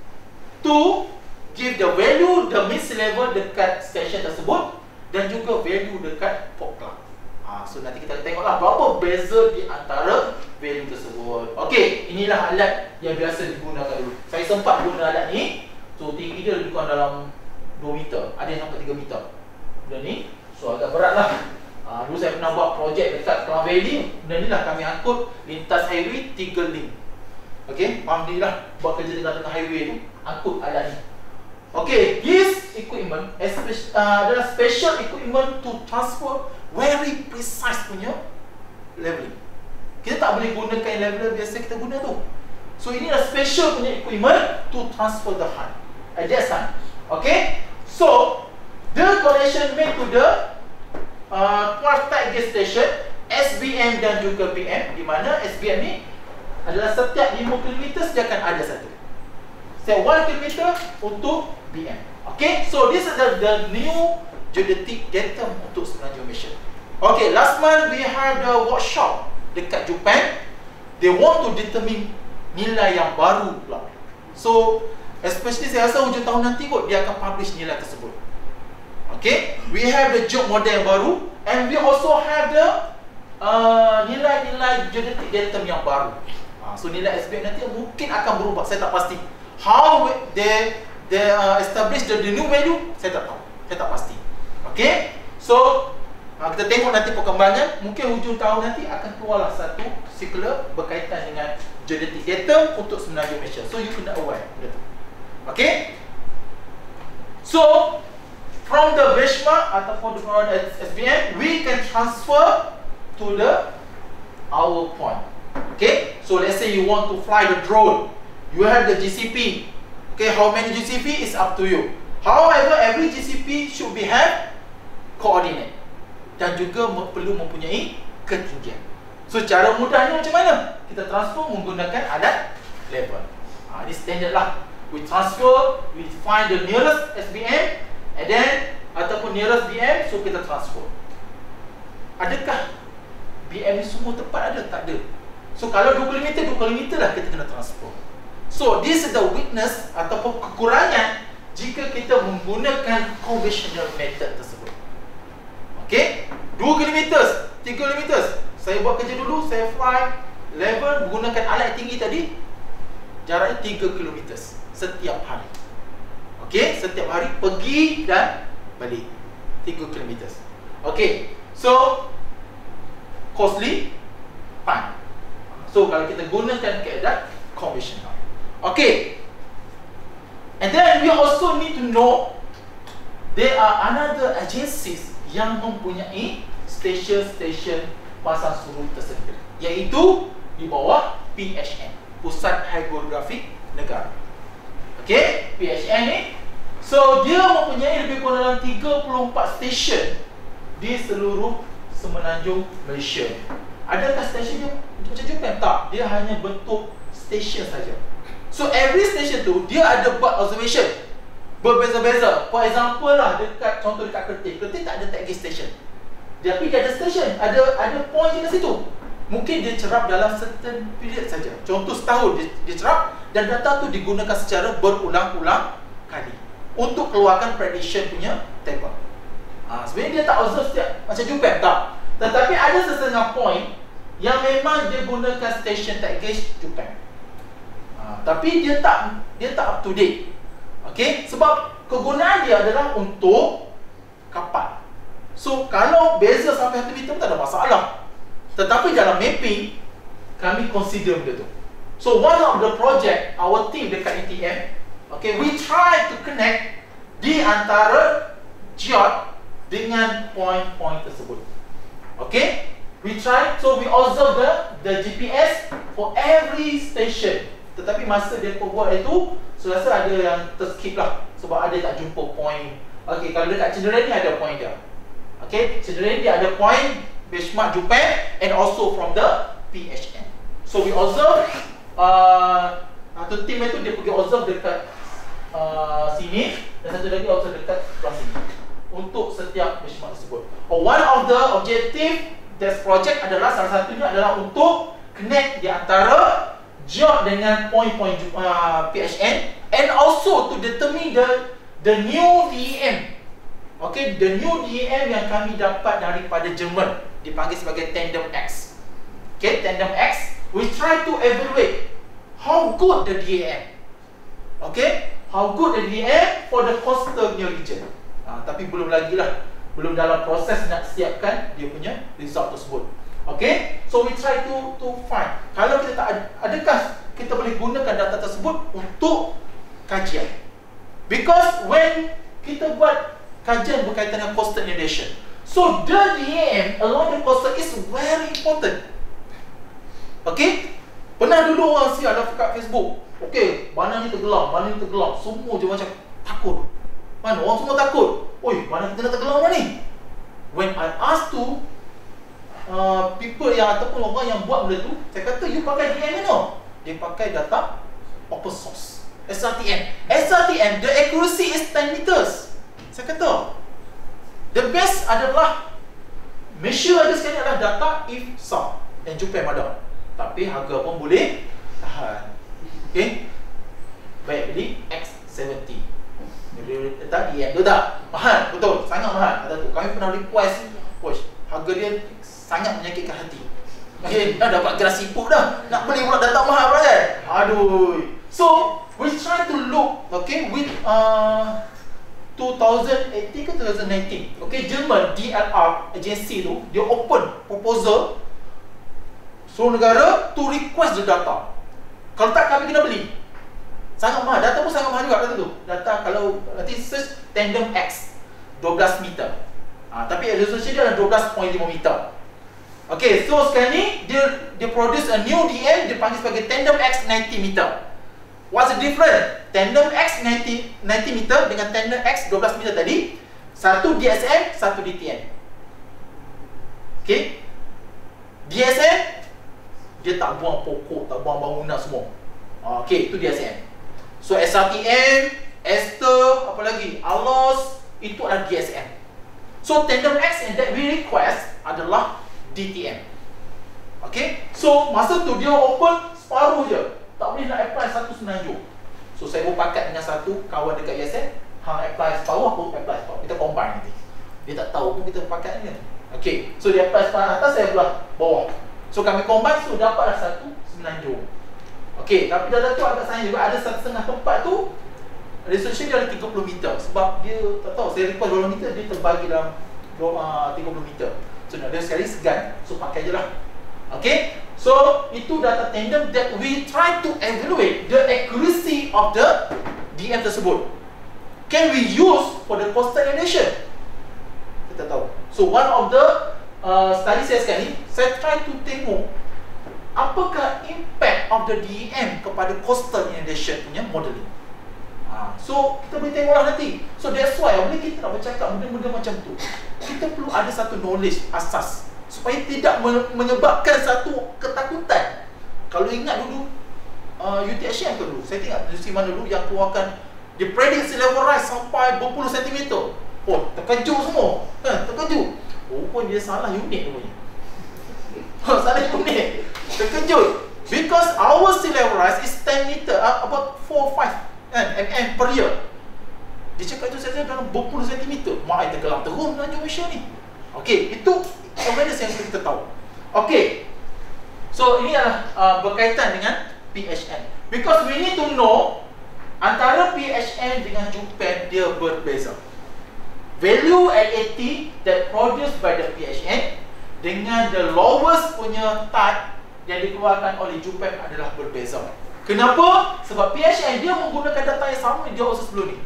to give the value the mid-sea level dekat station tersebut dan juga value dekat POCLA. So nanti kita tengoklah berapa beza di antara value tersebut. Okey, inilah alat yang biasa digunakan dulu. Saya sempat guna alat ni. So tinggi dia lebih kurang dalam 2 meter, ada yang sampai 3 meter. Benda ni, so agak berat lah. Dulu saya pernah buat projek dekat Klang Valley. Benda ni lah kami angkut lintas highway 3 link. Okey, alhamdulillah buat kerja tengah-tengah highway tu, angkut alat ni. Okay, this equipment adalah special equipment to transfer very precise punya leveling. Kita tak boleh gunakan yang leveler biasa kita guna tu. So ini adalah special punya equipment to transfer the height at that time. Okay, so the connection made to the 12 tide gauge station SBM dan juga BM, di mana SBM ni adalah setiap 5 km dia akan ada satu. Setiap 1 km untuk BM. Okay, so this is the new geodetic datum untuk Semenanjung Malaysia. Okay, last month we had a workshop dekat Japan. They want to determine nilai yang baru pula. So, especially saya rasa hujung tahun nanti kot dia akan publish nilai tersebut. Okay, we have the job model yang baru, and we also have the nilai-nilai geodetic datum yang baru. So nilai SBM nanti mungkin akan berubah, saya tak pasti. How they establish the new value, saya tak tahu, saya tak pasti. Okay, so kita tengok nanti perkembangan. Mungkin hujung tahun nanti akan keluarlah satu circular berkaitan dengan geodetic datum untuk Semenanjung Malaysia. So you kena aware. Okay, so from the benchmark ataupun from SBM, we can transfer to the our point. Okay, so let's say you want to fly the drone, you have the GCP. Okay, how many GCP is up to you. However, every GCP should be have coordinate dan juga perlu mempunyai ketinggian. So cara mudahnya macam mana? Kita transfer menggunakan alat level. Ini standard lah. We transfer, we find the nearest SBM, and then ataupun nearest BM, so kita transfer. Adakah BM ni semua tepat ada? Tak ada. So kalau 2 km, 2 km lah kita kena transfer. So this is the weakness ataupun kekurangan jika kita menggunakan conventional method tersebut. Okay, 2 km, 3 km. Saya buat kerja dulu, saya fly level menggunakan alat tinggi tadi, jaraknya 3 km setiap hari. Okay, setiap hari pergi dan balik 3 km. Okay, so costly, fine. So kalau kita gunakan keadaan conventional. Okay, and then we also need to know there are another agencies yang mempunyai stesen-stesen pasang surut tersendiri, iaitu di bawah PHN, Pusat Hidrografik Negara. Okay, PHN ni, so dia mempunyai lebih kurang dalam 34 stesen di seluruh semenanjung Malaysia. Adakah stesen dia macam Japan? Tak, dia hanya bentuk stesen saja. So every station tu dia ada buat observation berbeza-beza. For example lah, contoh dekat Kertih. Kertih tak ada tagging station. Tapi dia ada station, ada point dekat situ. Mungkin dia cerap dalam certain period saja. Contoh setahun dia cerap, dan data tu digunakan secara berulang-ulang kali untuk keluarkan prediction punya table. Sebenarnya dia tak observe setiap macam Japan, tak. Tetapi ada setengah point yang memang dia gunakan station tag gauge Japan. Tapi dia tak up to date. Okey, sebab kegunaan dia adalah untuk kapal. So kalau beza sampai 1 meter tak ada masalah. Tetapi dalam mapping kami consider benda tu. So one of the project our team dekat ATM, okay, we try to connect di antara geode dengan point-point tersebut. Okay, we try, so we observe the GPS for every station. Tetapi masa dia buat itu, saya rasa ada yang terskip lah, sebab ada tak jumpa point. Okay, kalau dekat Cederan ni ada point dia. Okay, Cederan dia ada point benchmark Japan and also from the PHN. So we observe, satu team itu dia pergi observe dekat sini, dan satu lagi observe dekat sebelah sini untuk setiap benchmark tersebut. One of the objective this project adalah, salah satunya adalah untuk connect di antara geode dengan point-point PHN, and also to determine the new DEM. Okay, the new DEM yang kami dapat daripada Jerman dipanggil sebagai Tandem X. Okay, Tandem X, we try to evaluate how good the DEM. Okay, how good the DEM for the coastal region. Tapi belum lagi lah, belum dalam proses nak siapkan dia punya result tersebut. Okay, so we try to find, kalau kita tak adakah kita boleh gunakan data tersebut untuk kajian. Because when kita buat kajian berkaitan dengan coastal inundation, so the DEM along the coastal is very important. Okay, pernah dulu orang siap kat Facebook, okay, mana ni tenggelam, semua je macam takut. Mana orang semua takut. Oi, mana kita nak tenggelam ni? When I ask to people yang ataupun orang yang buat benda tu, saya kata, you pakai DEM mana? Dia pakai data open source, SRTM. SRTM, the accuracy is 10 meters. Saya kata, the best adalah Malaysia ada sekarang adalah data IFSA dan Japan ada. Tapi harga pun boleh tahan. Okay, baik beli X70. Tadi DEM tu tak mahal, betul, sangat mahal. Kata tu, kami pernah request, harga dia sangat menyakitkan hati. Okay, dah dapat gelas siput dah, nak beli pula data mahal pula kan? Aduh. So, we try to look, okay, with 2018 ke 2019. Okay, Jerman DLR agency tu, dia open proposal seluruh negara to request the data. Kalau tak, kami kena beli. Sangat mahal, data pun sangat mahal juga data tu. Data kalau nanti search Tandem X 12 meter. Tapi resolution dia adalah 12.5 meter. Okay, so sekarang ni dia produce a new DEM, dia panggil sebagai Tandem X 90 meter. What's the difference? Tandem X 90 meter dengan Tandem X 12 meter tadi, satu DSM, satu DTM. Okay, DSM dia tak buang pokok, tak buang bangunan semua. Okay, itu DSM. So SRTM, Ester, apa lagi, ALOS, itu adalah DSM. So Tandem X yang that we request adalah DTM. Okay, so masa tu dia open separuh je. tak boleh nak apply satu semenanjung. So saya berpakat dengan satu kawan dekat USN, hang apply bawah, aku apply bawah. Kita combine nanti. Dia tak tahu pun kita berpakat ni. Okay, so dia apply sebelah atas, saya belah bawah. So kami combine, so dapatlah satu semenanjung. Okay, tapi dalam tu agak sayang juga, ada setengah tempat tu resolution dia ada 30 meter. Sebab dia tak tahu, saya request 12 meter, dia terbagi dalam 30 meter. So nak dia sekali segan, so pakai je lah. Okay, so itu data tandem that we try to evaluate the accuracy of the DM tersebut. Can we use for the coastal elevation? Kita tahu. So one of the study saya sekarang ni, saya try to tengok apakah impact of the DEM kepada coastal inundation punya modelling. So kita boleh tengoklah nanti. So that's why bila kita nak bercakap benda-benda macam tu, kita perlu ada satu knowledge asas supaya tidak menyebabkan satu ketakutan. Kalau ingat dulu UTHM tu dulu, saya tengok di mana dulu yang keluarkan dia predict sea level rise sampai berpuluh sentimeter. Oh, terkejut semua. Terkejut. Oh pun dia salah unit rupanya. Salah unit. Terkejut. Because our sea level rise is 10 meter, about 4-5 mm per year. Dia cakap itu saya dalam berpuluh sentimeter. Mak kita gelam terus Tanjung Malaysia ni. Okey, itu awareness yang kita tahu. Okey. So ini adalah berkaitan dengan PHN. Because we need to know antara PHN dengan JUPEN dia berbeza. Value LAT that produced by the PHN dengan the lowest punya type yang dikeluarkan oleh JUPEN adalah berbeza. Kenapa? Sebab PHN dia menggunakan data yang sama dia also sebelum ni.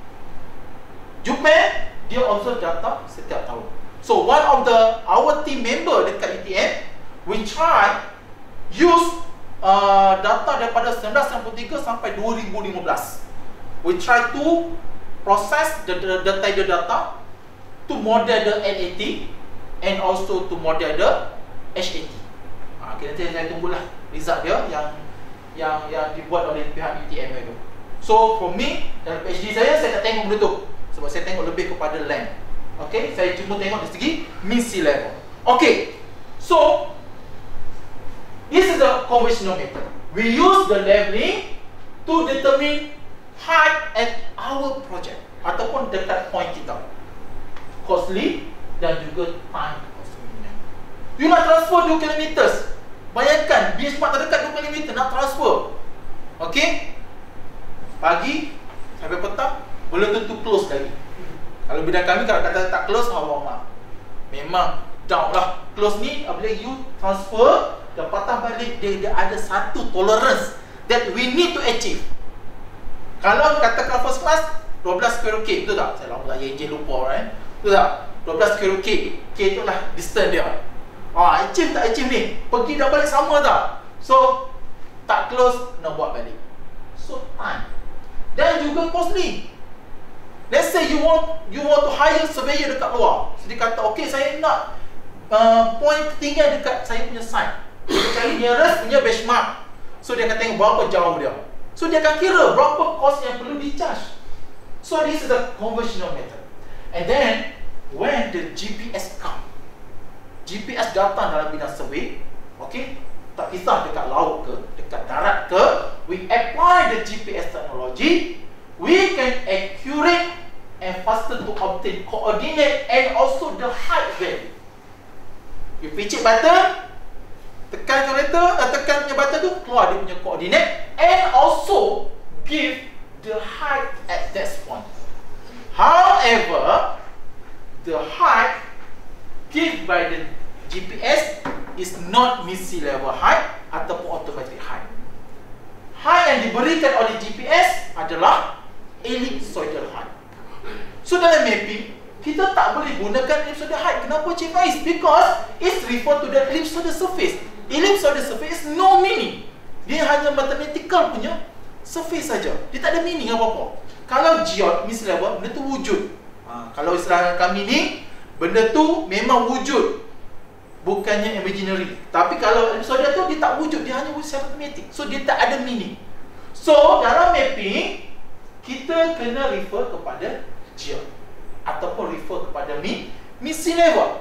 JUPEN dia also data setiap tahun. So one of our team member dekat UTM, we try use data daripada 1993 sampai 2015. We try to process the data to model the LAT and also to model the HAT. Nanti saya tunggulah result dia yang dibuat oleh pihak UTM itu. So for me, dalam PhD saya tak tengok benda tu sebab saya tengok lebih kepada land. Okay, saya cuma tengok dari segi mean sea level. Okay, so this is the conventional method. We use the leveling to determine height at our project ataupun dekat point kita. Costly dan juga time consuming. You nak transfer 2 km. Bayangkan benchmark terdekat 2 km nak transfer. Okay, pagi sampai petang belum tentu close lagi. Kalau bidang kami kalau kata tak close, maaf. Memang down lah. Close ni apabila you transfer dan patah balik, dia ada satu tolerance that we need to achieve. Kalau katakan first class 12 square root K, betul tak? Saya lama lagi enjin lupa kan. Betul tak? 12 square root K. K tu lah distance dia. Achieve tak achieve ni? Pergi dah balik sama tak? So tak close, nak buat balik. So time. Dan juga costly. Let's say you want to hire surveyor dekat luar. So dia kata, okay saya nak point ketinggian dekat saya punya site. Dia cari nearest punya benchmark. So dia akan tengok berapa jauh dia. So dia akan kira berapa cost yang perlu di-charge. So this is the conventional method. And then when the GPS come, GPS datang dalam bidang survey, okay, tak kisah dekat laut ke, dekat darat ke, we apply the GPS technology, we can accurate and faster to obtain coordinate and also the height value. You picit button, tekan calculator, tekan punya button tu, keluar dia punya coordinate and also give the height at that point. However, the height given by the GPS is not mean sea level height ataupun automatic height. Height yang diberikan oleh GPS adalah ellipsoidal height. So dalam mapping, kita tak boleh gunakan ellipsoidal height. Kenapa Chief Faiz? Because it's referred to the ellipsoidal surface. Ellipsoidal surface is no meaning. Dia hanya mathematical punya surface saja. Dia tak ada meaning apa-apa. Kalau geode, mean sea level, benda tu wujud. Kalau istilah kami ni, benda tu memang wujud, bukannya imaginary. Tapi kalau ellipsoidal tu dia tak wujud, dia hanya wujud secara matematik. So dia tak ada meaning. So dalam mapping, kita kena refer kepada geode ataupun refer kepada mean sea level.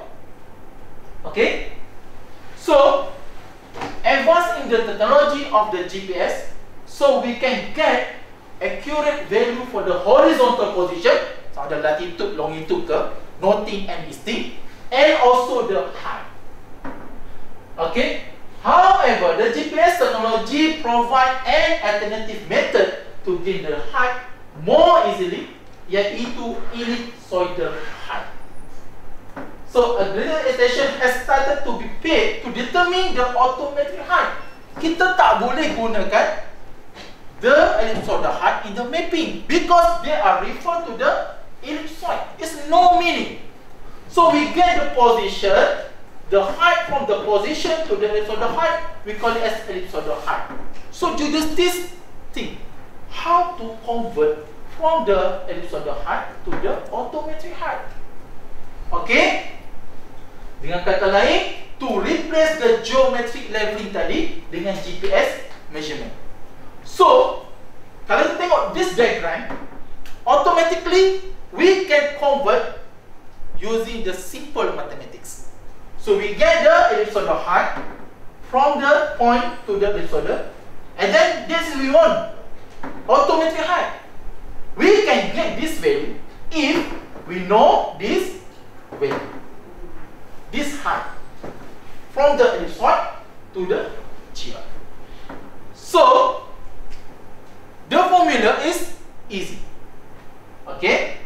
Okay. So advance in the technology of the GPS, so we can get accurate value for the horizontal position, so the latitude, longitude ke, northing and easting, and also the height. Okay. However, the GPS technology provide an alternative method to gain the height more easily, yaitu ellipsoidal height. So a greater attention has started to be paid to determine the automatic height. Kita tak boleh gunakan the ellipsoidal height in the mapping because they are referred to the ellipsoid. It's no meaning. So we get the position, the height from the position to the ellipsoidal height, we call it as ellipsoidal height. So to this thing, how to convert from the ellipsoidal height to the autometric height? Okay? Dengan kata lain, to replace the geometric leveling tadi dengan GPS measurement. So, kalau kita tengok this diagram, automatically we can convert using the simple mathematics. So we get the ellipsoidal height from the point to the ellipsoidal, and then this we want autometric height. We can get this value if we know this value, this height from the ellipsoid to the geoid. So the formula is easy. Okay.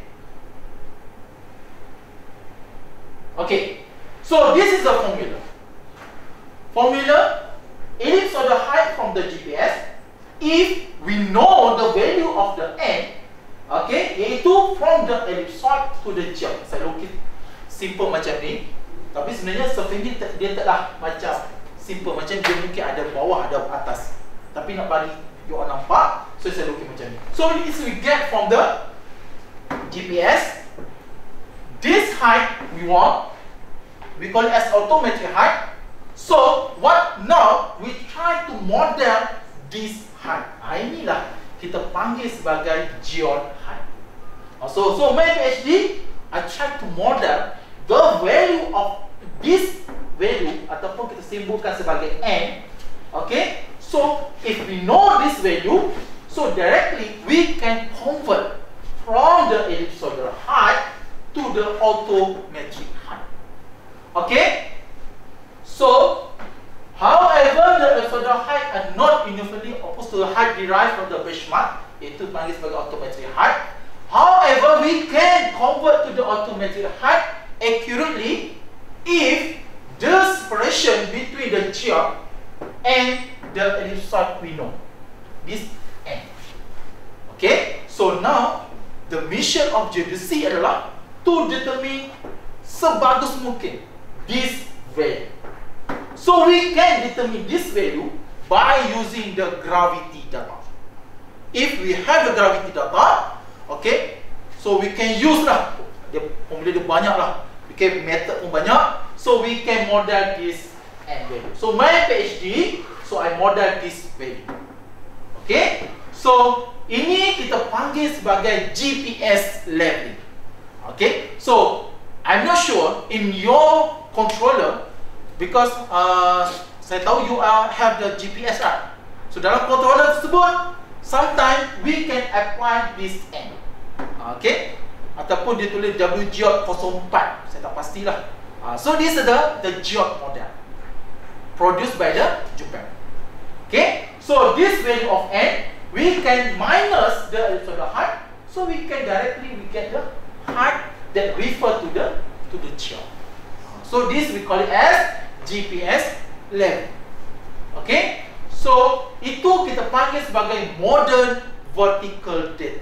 Okay. So this is the formula. Formula ellipsoidal height from the GPS if we know the value of the n, okay, iaitu from the ellipsoid to the geoid. Saya lukis simple macam ni, tapi sebenarnya survey ni dia taklah macam simple, macam dia mungkin ada bawah ada atas, tapi nak bagi you all nampak, so saya lukis macam ni. So this we get from the GPS. This height we want, we call it as autometric height. So what now we try to model this height. Inilah kita panggil sebagai geoid height. So my PhD, I try to model the value of this value ataupun kita simbolkan sebagai n. Okay, so if we know this value, so directly we can convert from the ellipsoidal height to the autometric height. Okay, so however the ellipsoidal height are not uniformly opposed to the height derived from the benchmark, itu panggil sebagai autometric height. However, we can convert to the autometric height accurately if the separation between the geoid and the ellipsoid we know, this n. Okay, so now the mission of geodesy adalah to determine sebagus mungkin this value. So we can determine this value by using the gravity data. If we have the gravity data, okay, so we can use lah, formula dia banyak lah, okay, method pun banyak, so we can model this n value. So my PhD, so I model this value. Okay, so ini kita panggil sebagai GPS leveling. Okay, so I'm not sure in your controller, because saya tahu you have the GPS right. So dalam controller tersebut, sometimes we can apply this n. Okay, ataupun dia tulis WGeoid 04, saya tak pastilah. So this is the geoid model produced by the Japan. Okay, so this value of n, we can minus the ellipsoidal height, so we can directly get the height that refer to the geoid. So this we call it as GPS level. Okay, so itu kita panggil sebagai modern vertical data.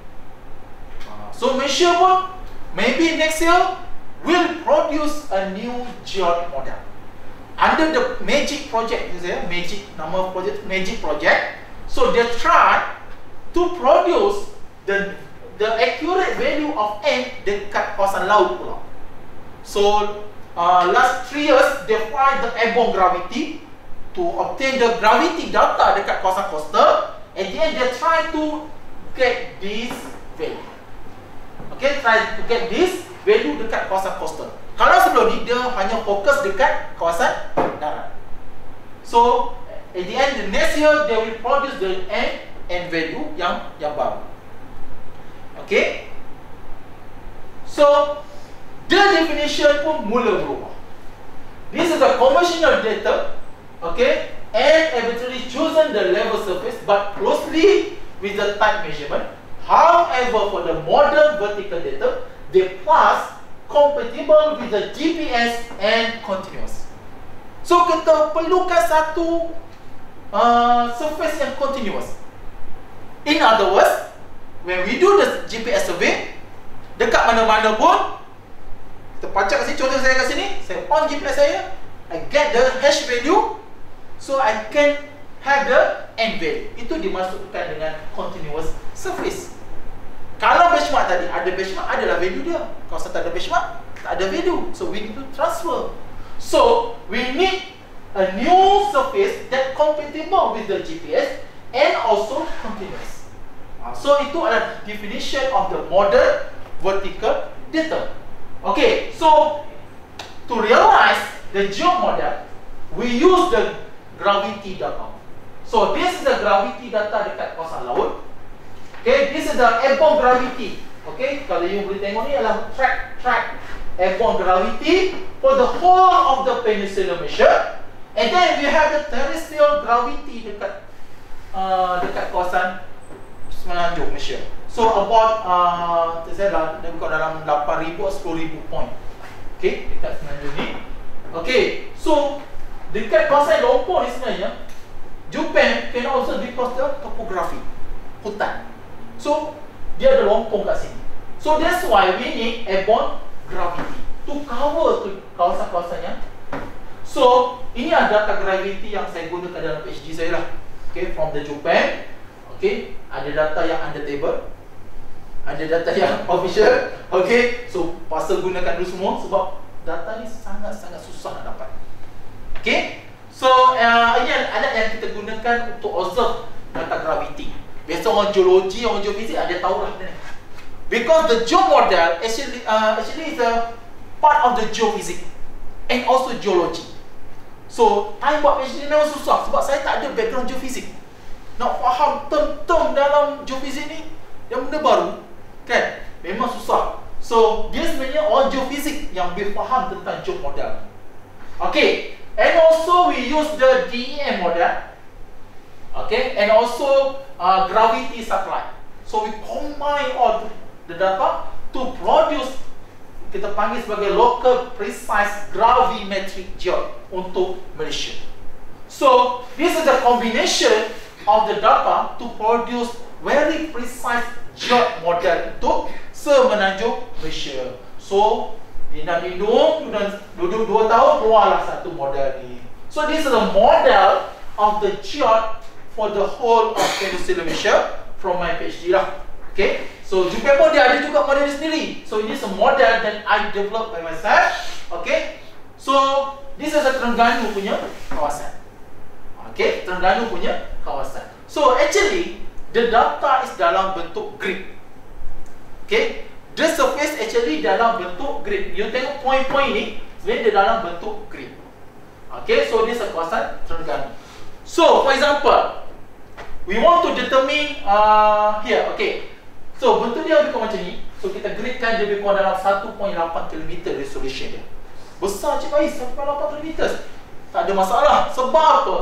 So Malaysia pun maybe next year will produce a new geoid model under the MAGIC project. MAGIC, nama project MAGIC project. So they try to produce the accurate value of n dekat kawasan laut pula. So last 3 years they find the airborne gravity to obtain the gravity data dekat kawasan coastal, and then they try to get this value. Okay, try to get this value dekat kawasan coastal. Kalau sebelum ni dia hanya fokus dekat kawasan darat. So at the end the next year they will produce the n value yang baru. Okay, so the definition pun mula berubah. This is a conventional data, okay, and arbitrarily chosen the level surface but closely with the type measurement. However, for the modern vertical data, they plus compatible with the GPS and continuous. So kita perlukan satu surface yang continuous. In other words, when we do the GPS survey, dekat mana-mana pun, kita pacak kat sini, contoh saya kat sini, saya on GPS saya, I get the hash value, so I can have the n value. Itu dimasukkan dengan continuous surface. Kalau benchmark tadi ada benchmark, adalah value dia. Kalau tak ada benchmark, tak ada value. So we need to transfer. So we need a new surface that compatible with the GPS and also continuous. So itu adalah definition of the modern vertical data. Okay, so to realize the geomodel, we use the gravity data. So this is the gravity data dekat kawasan laut. Okay, this is the airborne gravity. Okay, kalau you boleh tengok ni adalah track airborne gravity for the whole of the Peninsula Malaysia. And then we have the terrestrial gravity dekat kawasan Semenanjung Malaysia. So about saya dah buka dalam 8,000 atau 10,000 point. Okay, dekat Semenanjung ni. Okay, so dekat kawasan Lompor ni sebenarnya, Japan can also because the topography, hutan. So dia ada lompong kat sini. So that's why we need airborne gravity to cover tu kawasan-kawasannya. So ini ada data gravity yang saya gunakan dalam PhD saya lah. Okay, from the Japan. Okay, ada data yang under table, ada data yang official. Okay, so pasal gunakan dulu semua sebab data ni sangat-sangat susah nak dapat. Okay, so ini alat yang kita gunakan untuk observe data gravity. Biasa orang geologi, orang geofizik ada tahu lah ni. Because the geomodel actually is a part of the geophysics and also geology. So, I buat PhD memang susah sebab saya tak ada background geofizik. Nak faham term-term dalam geofizik ni yang benda baru, kan? Memang susah. So, dia sebenarnya orang geofizik yang lebih faham tentang geomodel. Okay, and also we use the DEM model. Okay, and also gravity supply. So we combine all the data to produce, kita panggil sebagai local precise gravimetric geode untuk Malaysia. So this is the combination of the data to produce very precise geode model untuk Semenanjung Malaysia. So Dina Lindung duduk 2 tahun, keluarlah satu model ni. So this is a model of the geode for the whole of Peninsula Malaysia from my PhD lah. Okay, so Japan pun dia ada juga model dia sendiri. So ini is a model that I developed by myself. Okay, so this is a Terengganu punya kawasan. Okay, Terengganu punya kawasan. So actually the data is dalam bentuk grid. Okay, the surface actually dalam bentuk grid. You tengok point-point ni sebenarnya dia dalam bentuk grid. Okay, so this is kawasan Terengganu. So for example, we want to determine here. Okay, so bentuk dia lebih kurang macam ni. So kita gridkan dia lebih kurang dalam 1.8 km resolution dia. Besar Cik Faiz, 1.8 km. Tak ada masalah. Sebab apa?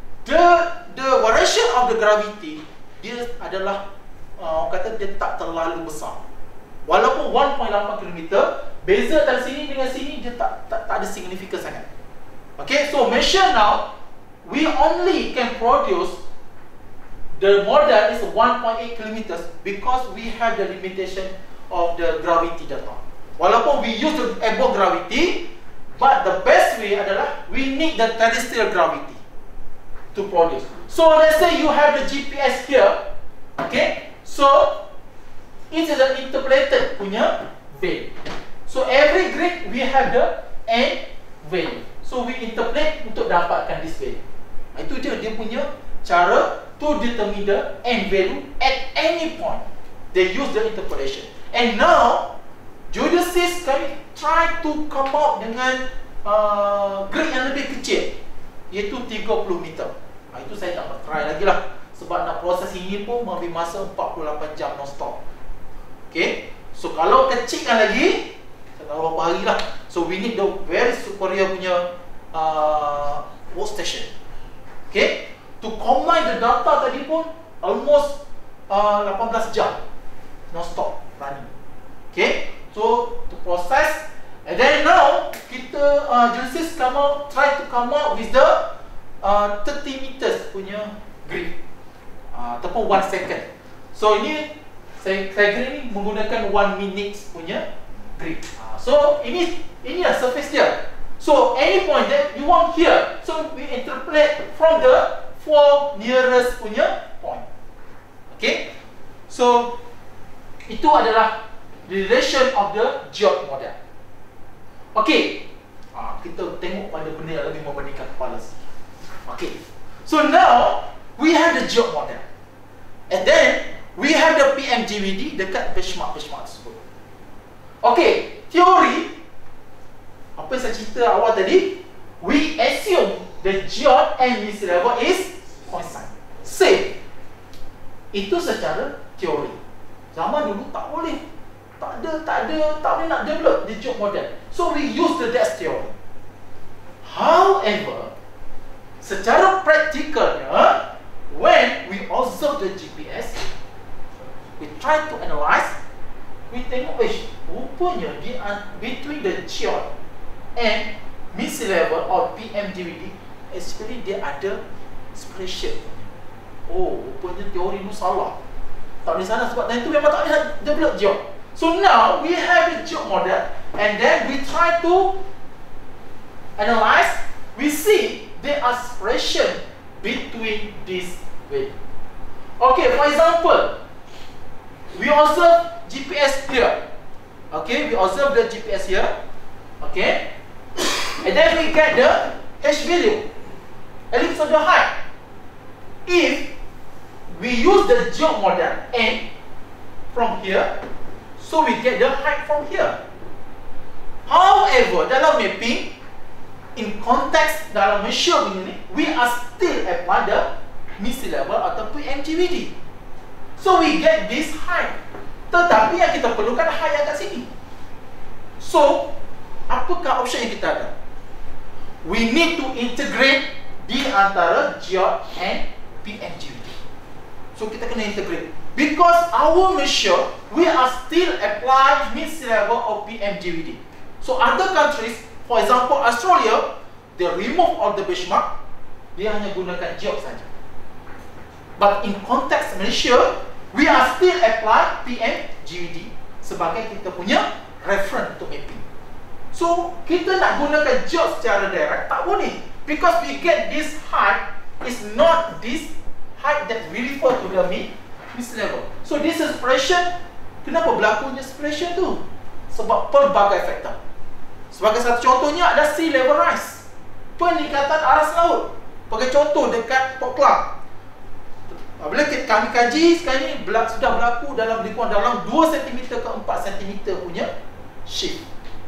The variation of the gravity dia adalah orang kata dia tak terlalu besar. Walaupun 1.8 km, beza antara sini dengan sini dia tak ada signifikan sangat. Okay, so Malaysia now we only can produce the model is 1.8 km because we have the limitation of the gravity data. Walaupun we use the airborne gravity, but the best way adalah we need the terrestrial gravity to produce. So let's say you have the GPS here. Okay, so it is an interpolated punya value. So every grid we have the n value. So we interpolate untuk dapatkan this value. Itu dia punya cara to determine the n value at any point. They use the interpolation. And now geodesists kami try to come up dengan grid yang lebih kecil, iaitu 30 meter. Itu saya tak try lagi lah. Sebab nak proses ini pun mengambil masa 48 jam non-stop. Okay, so kalau kecilkan lagi, saya tak tahu berapa hari lah. So we need the very superior punya workstation. Okay, to combine the data tadi pun almost 18 jam non-stop running. Okay, so to process, and then now kita Genesis try to come out with the 30 meters punya grid ataupun 1 second. So ini saya kira ni menggunakan 1 minute punya grid. So ini lah surface dia. So any point that you want here, so we interpolate from the 4 nearest punya point. Okay, so itu adalah the relation of the geode model. Okay, kita tengok pada benda yang lebih membandingkan kepala sikit. Okay, so now we have the geode model, and then we have the PMGVD dekat benchmark tersebut. Okay, teori apa yang saya cerita awal tadi, we assume the geode and missile level is constant, same. Itu secara teori. Zaman dulu tak boleh, tak boleh nak develop the geode model. So we use the DAX theory. However, secara praktikalnya, when we observe the GPS, we try to analyze, we tengok, rupanya between the geode and missile level or PMGVD, actually dia ada separation. Oh, rupanya teori ni salah. Tak boleh salah sebab time tu memang tak boleh develop geode. So now we have the geode model, and then we try to analyze. We see there are separation between this way. Okay, for example, we observe GPS here. Okay, we observe the GPS here. Okay, and then we get the H value, ellipsoidal height. If we use the geode model and from here, so we get the height from here. However, dalam mapping, in context dalam measure begini, we are still apply the missile level ataupun MGVD. So we get this height. Tetapi yang kita perlukan height yang kat sini. So, apakah option yang kita ada? We need to integrate di antara geode and PMGVD. So kita kena integrate. Because our measure, we are still apply missile level of PMGVD. So other countries, for example Australia, they remove all the benchmark, dia hanya gunakan geode saja. But in context Malaysia, we are still apply PMGVD sebagai kita punya reference untuk mapping. So kita nak gunakan geode secara direct tak boleh, because we get this height is not this height that we refer to the missile level. So this is separation. Kenapa berlakunya separation tu? Sebab pelbagai faktor. Sebagai satu contohnya ada sea level rise, peningkatan aras laut. Sebagai contoh dekat Port Klang, bila kami kaji sekarang ni sudah berlaku dalam lebih kurang dalam 2 cm ke 4 cm punya shift.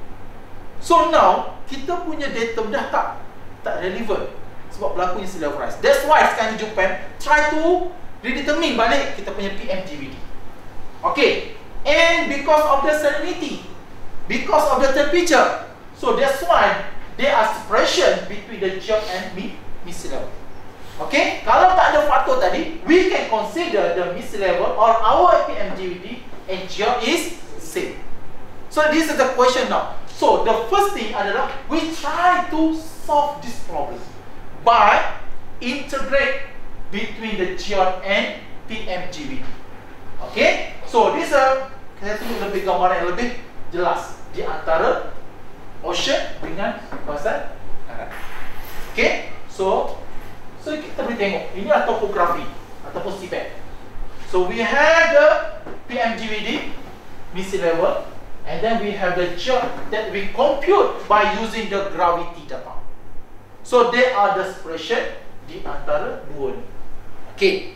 So now kita punya data dah tak relevant sebab berlakunya sea level rise. That's why sekarang ni Japan try to redetermine balik kita punya PMGVD. Okay, and because of the salinity, because of the temperature, so that's why there are separation between the geode and missile level. Okay, kalau tak ada faktor tadi, we can consider the missile level or our PMGVD and geode is same. So this is the question now. So the first thing adalah we try to solve this problem by integrate between the geode and PMGVD. Okay, so this saya tunjuk lebih gambaran yang lebih jelas di antara ocean dengan kawasan darat. Okay, so kita boleh tengok ini adalah topografi ataupun seabed. So we have the PMGVD missile level, and then we have the geode that we compute by using the gravity data. So there are the separation di antara dua ni. Okay,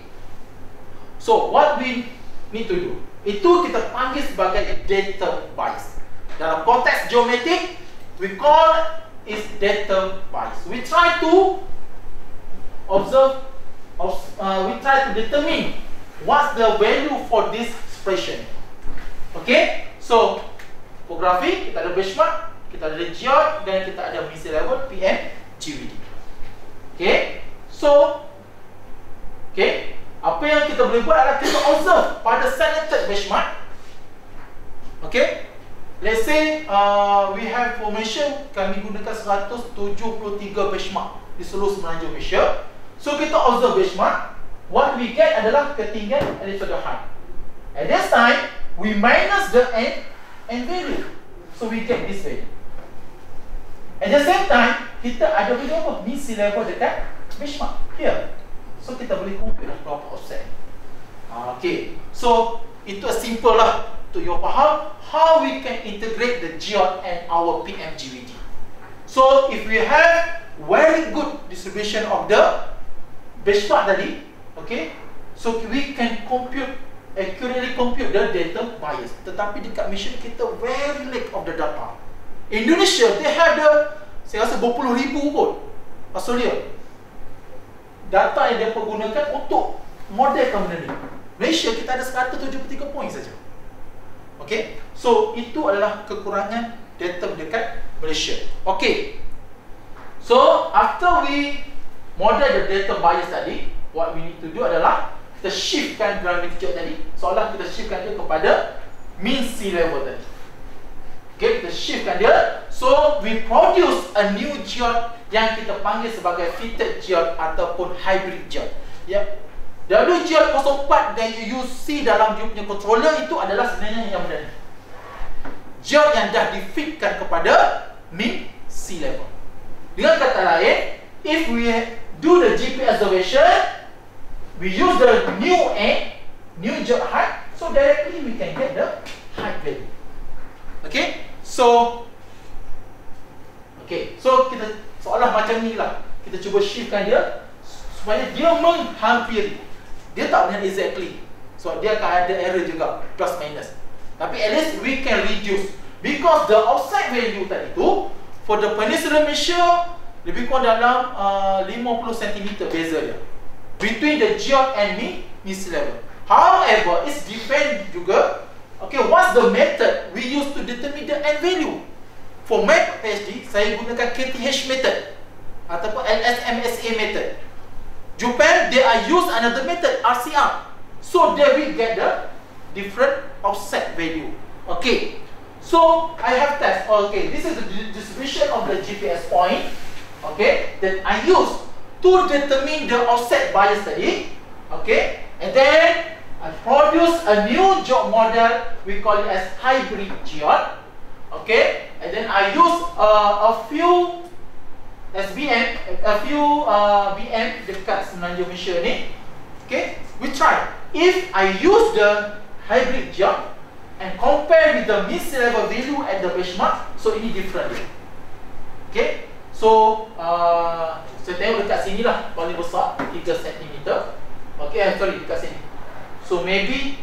so what we need to do, itu kita panggil sebagai data bias. Dalam konteks geometrik, we call is data bias. We try to observe we try to determine what's the value for this expression. Okay, so for grafik kita ada benchmark, kita ada geode, dan kita ada missile level PM GVD. Okay, so apa yang kita boleh buat adalah kita observe pada selected benchmark. Okay, let's say we have formation, kami gunakan 173 benchmark di seluruh Semenanjung Malaysia. So kita observe benchmark, what we get adalah ketinggian ellipsoidal height. At this time, we minus the n value, so we get this value. At the same time, kita ada value apa? Missile level dekat benchmark here. So kita boleh compute lah berapa offset. Okay, so itu simple lah untuk you faham how we can integrate the geode and our PMGVD. So if we have very good distribution of the benchmark tadi, okay, so we can accurately compute the data bias. Tetapi dekat Malaysia kita very lack of the data. Indonesia, they have the, saya rasa berpuluh ribu pun Australia data yang dia pergunakan untuk modelkan benda ni. Malaysia kita ada 173 poin saja. Okay, so itu adalah kekurangan data dekat Malaysia. Okay, so after we model the data bias tadi, what we need to do adalah kita shiftkan gravity geode tadi, seolah kita shiftkan dia kepada mean sea level tadi. Okay, kita shiftkan dia, so we produce a new geode yang kita panggil sebagai fitted geode ataupun hybrid geode. Ya, W-Geode04 dan you see dalam dia punya controller itu adalah sebenarnya yang benda ni, geode yang dah difitkan kepada mean sea level. Dengan kata lain, if we do the GPS observation, we use the new geode height, so directly we can get the height value. Okay, so kita seolah macam ni lah, kita cuba shiftkan dia supaya dia menghampiri. Dia tak benar exactly, so dia akan ada error juga, plus minus. Tapi at least we can reduce, because the offset value tadi tu for the Peninsula Malaysia lebih kurang dalam 50 cm beza dia between the geode and mean sea level. However, it's depend juga. Okay, what's the method we use to determine the n value? For my PhD, saya gunakan KTH method ataupun LSMSA method. Japan, they are use another method, RCR. So there we get the different offset value. Okay, so I have test. Okay, this is the distribution of the GPS point. Okay, that I use to determine the offset bias tadi. Okay, and then I produce a new geode model. We call it as hybrid geode. Okay, and then I use a few SBM, a few BM dekat Semenanjung Malaysia ni. Okay, we try. If I use the hybrid geode and compare with the mean sea level value at the benchmark, so ini different. Okay, so saya tengok dekat sini lah paling besar 3 cm. Okay, sorry, dekat sini. So maybe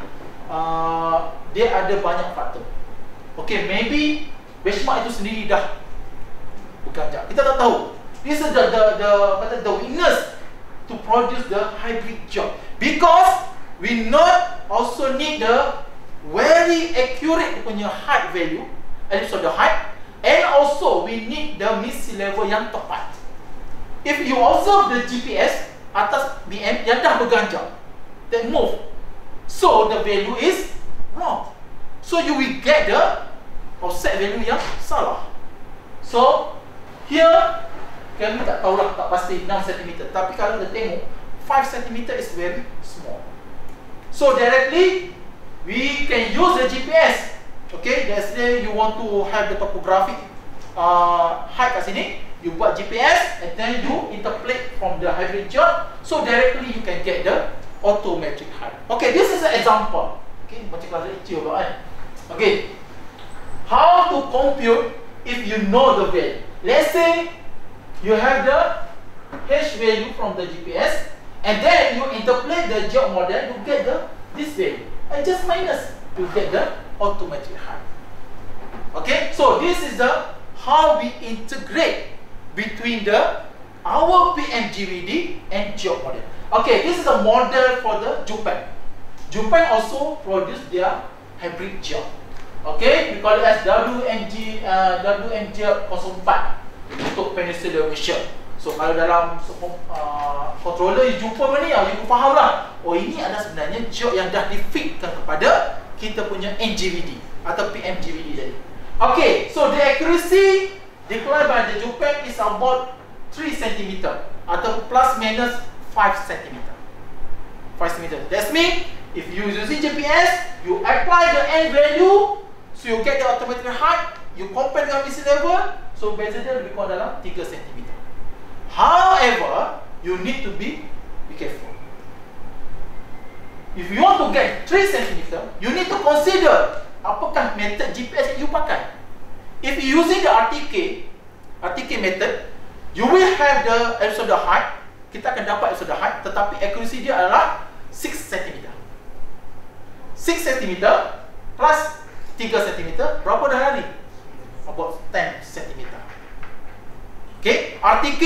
dia ada banyak faktor. Okay, maybe benchmark itu sendiri dah berganjak. Kita tak tahu. This is the weakness to produce the hybrid geode, because we not also need the very accurate punya height value, ellipsoidal height, and also we need the mean sea level yang tepat. If you observe the GPS atas BM yang dah berganjak, that move, so the value is wrong. So you will get the offset value yang salah. So here kami tak tahulah, tak pasti 6 cm, tapi kalau kita tengok 5 cm is very small. So directly we can use the GPS. Okay, let's say you want to have the topographic height kat sini, you buat GPS and then you interpolate from the hybrid geode, so directly you can get the autometric height. Okay, this is an example. Okay, macam kelas kecil pula kan. Okay, how to compute if you know the value. Let's say you have the H value from the GPS, and then you interpolate the geode model to get this value, and just minus to get the autometric height. Okay, so this is the how we integrate between the our PMGVD and geode model. Okay, this is a model for the Japan. Japan also produce their hybrid geode. Okay, we call it as WMG 04 untuk Peninsular Malaysia. So kalau dalam controller you jumpa mana ni, you faham lah. Oh, ini adalah sebenarnya geode yang dah difitkan kepada kita punya NGVD atau PMGVD tadi. Okay, so the accuracy declared by the Japan is about 3 cm atau plus minus 5 cm. 5 cm. That means if you using GPS, you apply the N value, so you get the automatic height, you compare dengan missile level, so beza dia lebih kurang dalam 3 cm. However, you need to be careful. If you want to get 3 cm, you need to consider apakah method GPS yang you pakai. If you using the RTK method, you will have the absolute height. Kita akan dapat absolute height, tetapi accuracy dia adalah 6 cm. 6 cm plus 3 cm, berapa dah lari? About 10 cm. Okay, RTK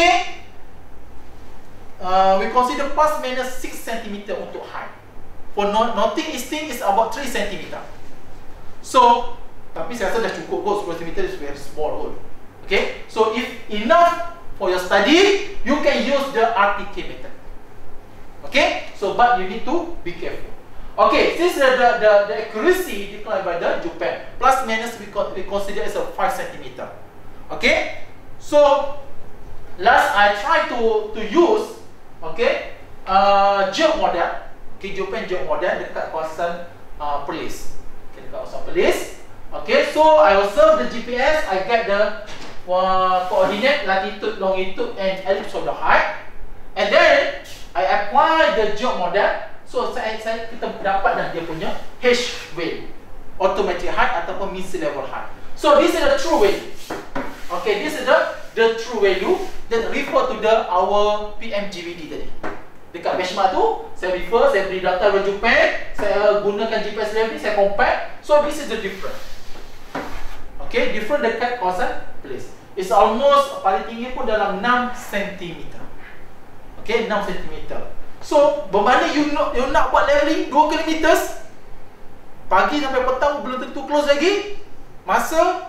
we consider plus minus 6 cm untuk height. For Northing Easting is about 3 cm. So, tapi saya rasa dah cukup kot, 10 cm is very small kot. Okay, so if enough for your study, you can use the RTK method. Okay, so but you need to be careful. Okay, since the accuracy declared by the Japan, plus minus we consider as a 5 cm. Okay, so last I try to use geode model, Japan geode model dekat kawasan Perlis. Okay, dekat kawasan Perlis. Okay, so I observe the GPS, I get the coordinate, latitude, longitude, and ellipse of the height, and then I apply the geode model. So kita dapat dah dia punya H value, automatic height ataupun missile level height. So this is the true value. Okay, this is the true value that refer to our PMGVD tadi. Dekat benchmark tu, saya beri data dari Japan, saya gunakan GPS level ni, saya compare. So this is the difference. Okay, different dekat kawasan place. It's almost paling tinggi pun dalam 6 cm. Okay, 6 cm. So, bermakna you nak buat leveling 2 km, pagi sampai petang belum tentu close lagi, masa,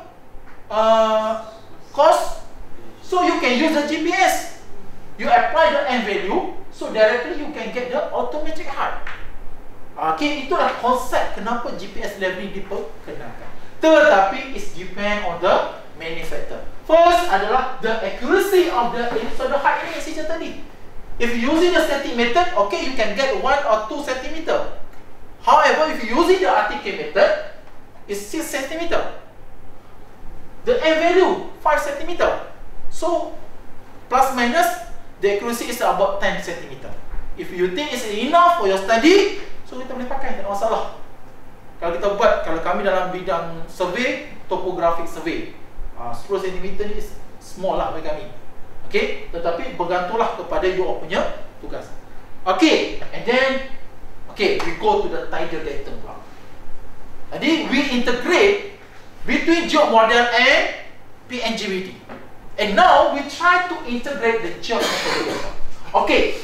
cost, so you can use the GPS. You apply the N value, so directly you can get the automatic height. Okay, itulah konsep kenapa GPS leveling diperkenalkan. Tetapi it depend on the many factor. First adalah the accuracy of the height ini yang saya cakap tadi. If you using the static method, okay, you can get 1 or 2 cm. However, if you using the RTK method, it's 6 cm. The N value 5 cm. So plus minus, the accuracy is about 10 cm. If you think it's enough for your study, so kita boleh pakai, tak ada masalah. Kalau kami dalam bidang survey, topographic survey, 10 cm ni small lah bagi kami. Okay, tetapi bergantunglah kepada you punya tugas. Okay, and then we go to the tidal datum pula. Jadi we integrate between geode model and PMGVD. And now we try to integrate the geode methodology. Okay,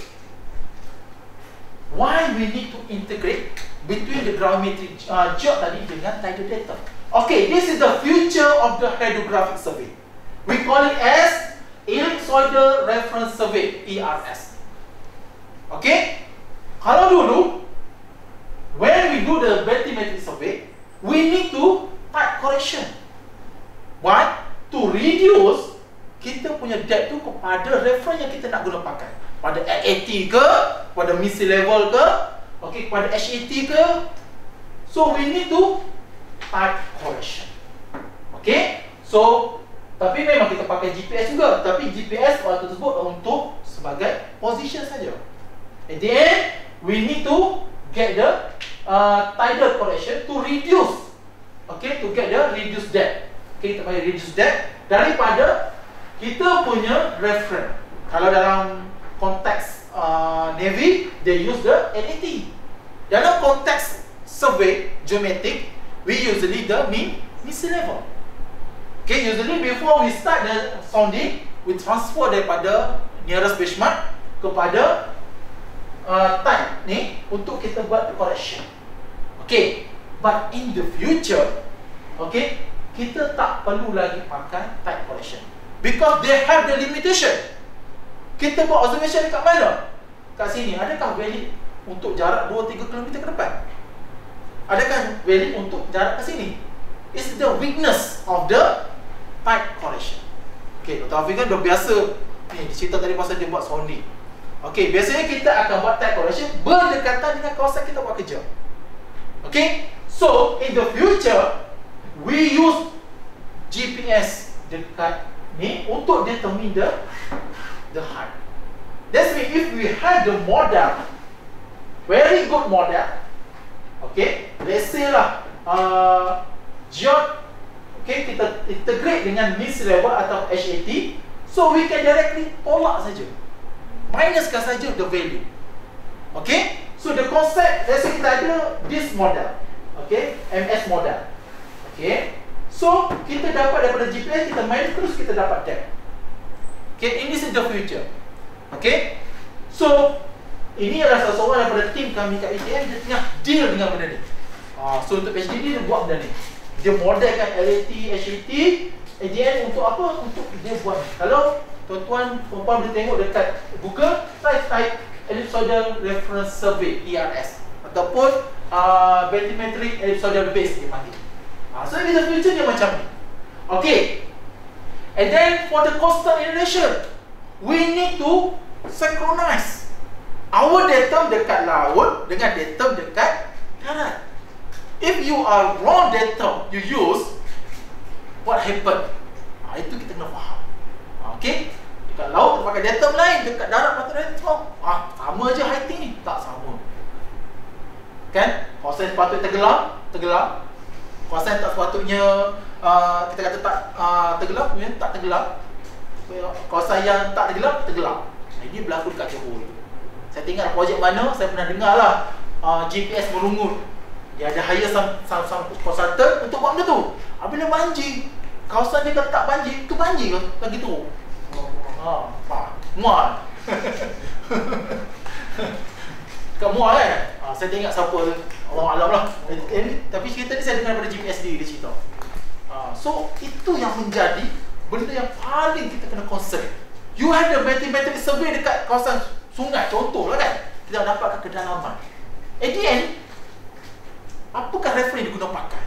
why we need to integrate between the gravimetric geode tadi dengan tidal datum? Okay, this is the future of the hydrographic survey. We call it as Ellipsoidal Reference Survey, ERS. Okay, kalau dulu when we do the bathymetric survey, we need to type correction. Why? To reduce kita punya depth tu kepada reference yang kita nak guna pakai. Pada AAT ke, pada missile level ke, okay, pada HAT ke. So we need to type correction. Okay, so tapi memang kita pakai GPS juga, tapi GPS waktu tersebut untuk sebagai position saja. And then we need to get the tidal correction to reduce, okay, to get the reduced depth. Okay, kita pakai reduced depth daripada kita punya reference. Kalau dalam konteks Navy, they use the LAT. Dalam konteks survey geometric, we usually the missile level. Okay, usually before we start the sounding, we transfer daripada nearest benchmark kepada type ni untuk kita buat correction. Okay, but in the future, okay, kita tak perlu lagi pakai type correction because they have the limitation. Kita buat observation dekat mana? Kat sini, adakah valid untuk jarak 2-3 km ke depan? Adakah valid untuk jarak ke sini? It's the weakness of the type correction. Okay, Dr. Hafiz kan dah biasa ni, cerita tadi pasal dia buat sounding. Okay, biasanya kita akan buat type correction berdekatan dengan kawasan kita buat kerja. Okay, so in the future we use GPS dekat ni untuk determine the height. That's mean if we have the model, very good model, okay, let's say lah geode, okay, kita integrate dengan mean sea level atau HAT, so we can directly tolak saja, minuskan saja the value. Okay, so the concept, let's say kita ada this model, okay, MS model, okay, so kita dapat daripada GPS, kita main terus kita dapat depth. Okay, ini is the future. Okay, so ini adalah seseorang daripada tim kami kat ATM, dia tengah deal dengan benda ni. So untuk PhD dia buat benda ni, dia modelkan LAT, HAT, ADN untuk apa? Untuk dia buat. Kalau tuan-tuan perempuan boleh tengok dekat Google, type Ellipsoidal Reference Survey, ERS, ataupun Bathymetric Ellipsoidal Base dia panggil. So in the future dia macam ni. Okay, and then for the coastal elevation, we need to synchronize our datum dekat laut dengan datum dekat darat. If you are wrong datum you use, what happen? Itu kita kena faham. Okay, dekat laut kita pakai datum lain, dekat darat pakai datum sama je heighting ni, tak sama. Kan? Kawasan sepatutnya tenggelam. Kawasan tak sepatutnya kita kata tak tenggelam, tak tenggelam. Kawasan yang tak tenggelam. Ini berlaku dekat Johor. Saya tengok projek mana, saya pernah dengar lah GPS merungut. Dia ada hire some consultant untuk buat benda tu. Bila banjir, kawasan dia kata tak banjir, tu banjir ke? Lagi tu. Mual. Kat Mual kan? Saya tengok siapa, Allah Alam lah. Tapi cerita ni saya dengar daripada GPS dia cerita. So itu yang menjadi benda yang paling kita kena concern. You have the mathematical survey dekat kawasan sungai, contoh lah kan, kita dapatkan kedalaman. At the end, apakah reference diguna pakai?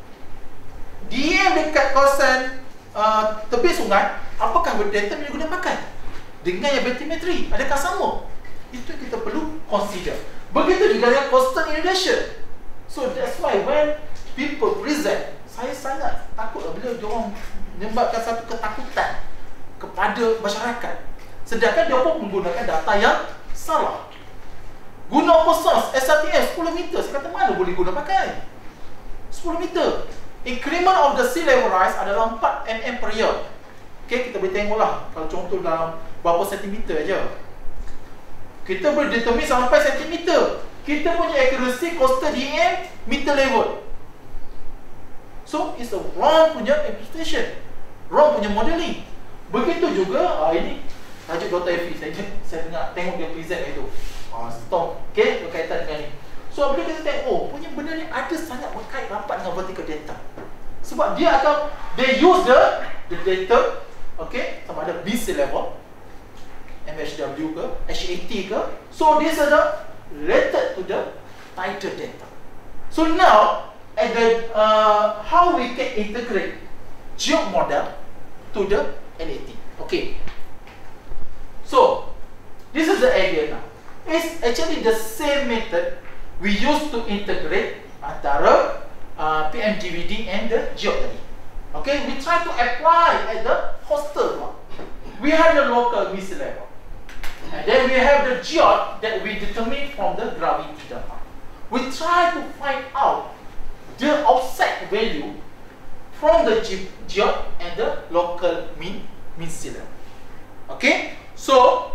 DM dekat kawasan tepi sungai, apakah data yang diguna pakai? Dengan yang bathymetry, adakah sama? Itu kita perlu consider. Begitu juga dengan coastal inundation. So that's why when people present, saya sangat takut bila diorang menyebabkan satu ketakutan kepada masyarakat, sedangkan dia pun menggunakan data yang salah. Guna open source SRTF 10 meter, saya kata mana boleh guna pakai 10 meter. Increment of the sea level rise adalah 4 mm per year. Okay, kita boleh tengoklah kalau contoh dalam berapa sentimeter aja, kita boleh determine sampai sentimeter. Kita punya accuracy coastal DM meter level. So it's a wrong punya interpretation, wrong punya modeling. Begitu juga ini tajuk Dr. Effie, saya dengar tengok dia present itu storm, okay, berkaitan dengan ni. So bila kita tengok, punya benda ni ada sangat berkait rapat dengan vertical data. Sebab dia akan, they use the data, okay, sama ada mean sea level, MHW ke, HAT ke. So this is related to the tidal data. So now at the how we can integrate geo model to the LAT. Okay. So this is the idea now. It's actually the same method we used to integrate antara PMGVD and the geo tadi. Okay, we try to apply at the coastal one. We have the local mean sea level, and then we have the geo that we determine from the gravity data. We try to find out the offset value from the geo and the local mean sea level. Okay, so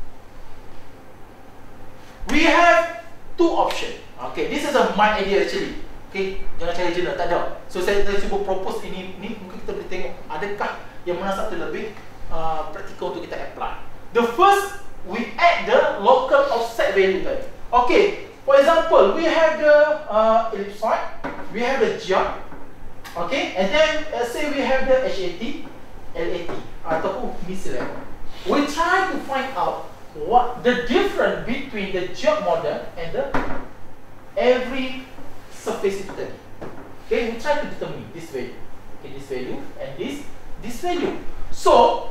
we have two options. Okay, this is my idea actually. Okay, jangan cari je lah, tak ada. So saya cuba propose ini mungkin kita boleh tengok adakah yang mana satu lebih praktikal untuk kita apply. the first we add the local offset value tadi. Okay, for example, we have the ellipsoid, we have the geode, okay, and then let's say we have the HAT, LAT, ataupun missile level. We try to find out what the difference between the geode model and the every surface itu tadi. Okay, we try to determine this value. Okay, this value and this value. So,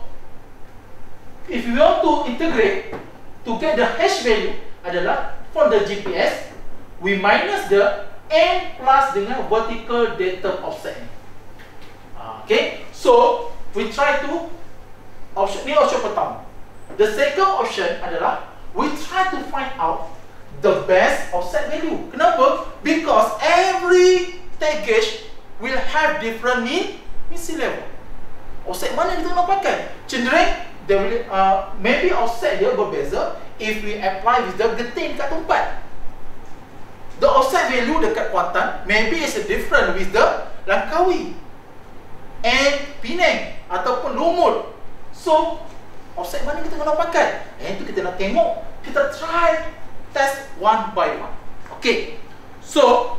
if we want to integrate to get the hash value adalah from the GPS, we minus the n plus dengan vertical datum offset. Okay, so we try to option ni option pertama. The second option adalah we try to find out the best offset value. Kenapa? Because every tag gauge will have different missile level. Offset mana kita nak pakai? Cenderung dia will, maybe offset dia berbeza if we apply with the getting dekat tempat. The offset value dekat Kuantan maybe is different with the Langkawi and Penang ataupun Lumut. So offset mana kita nak pakai? Itu kita nak tengok. Kita try test one by one. Okay. So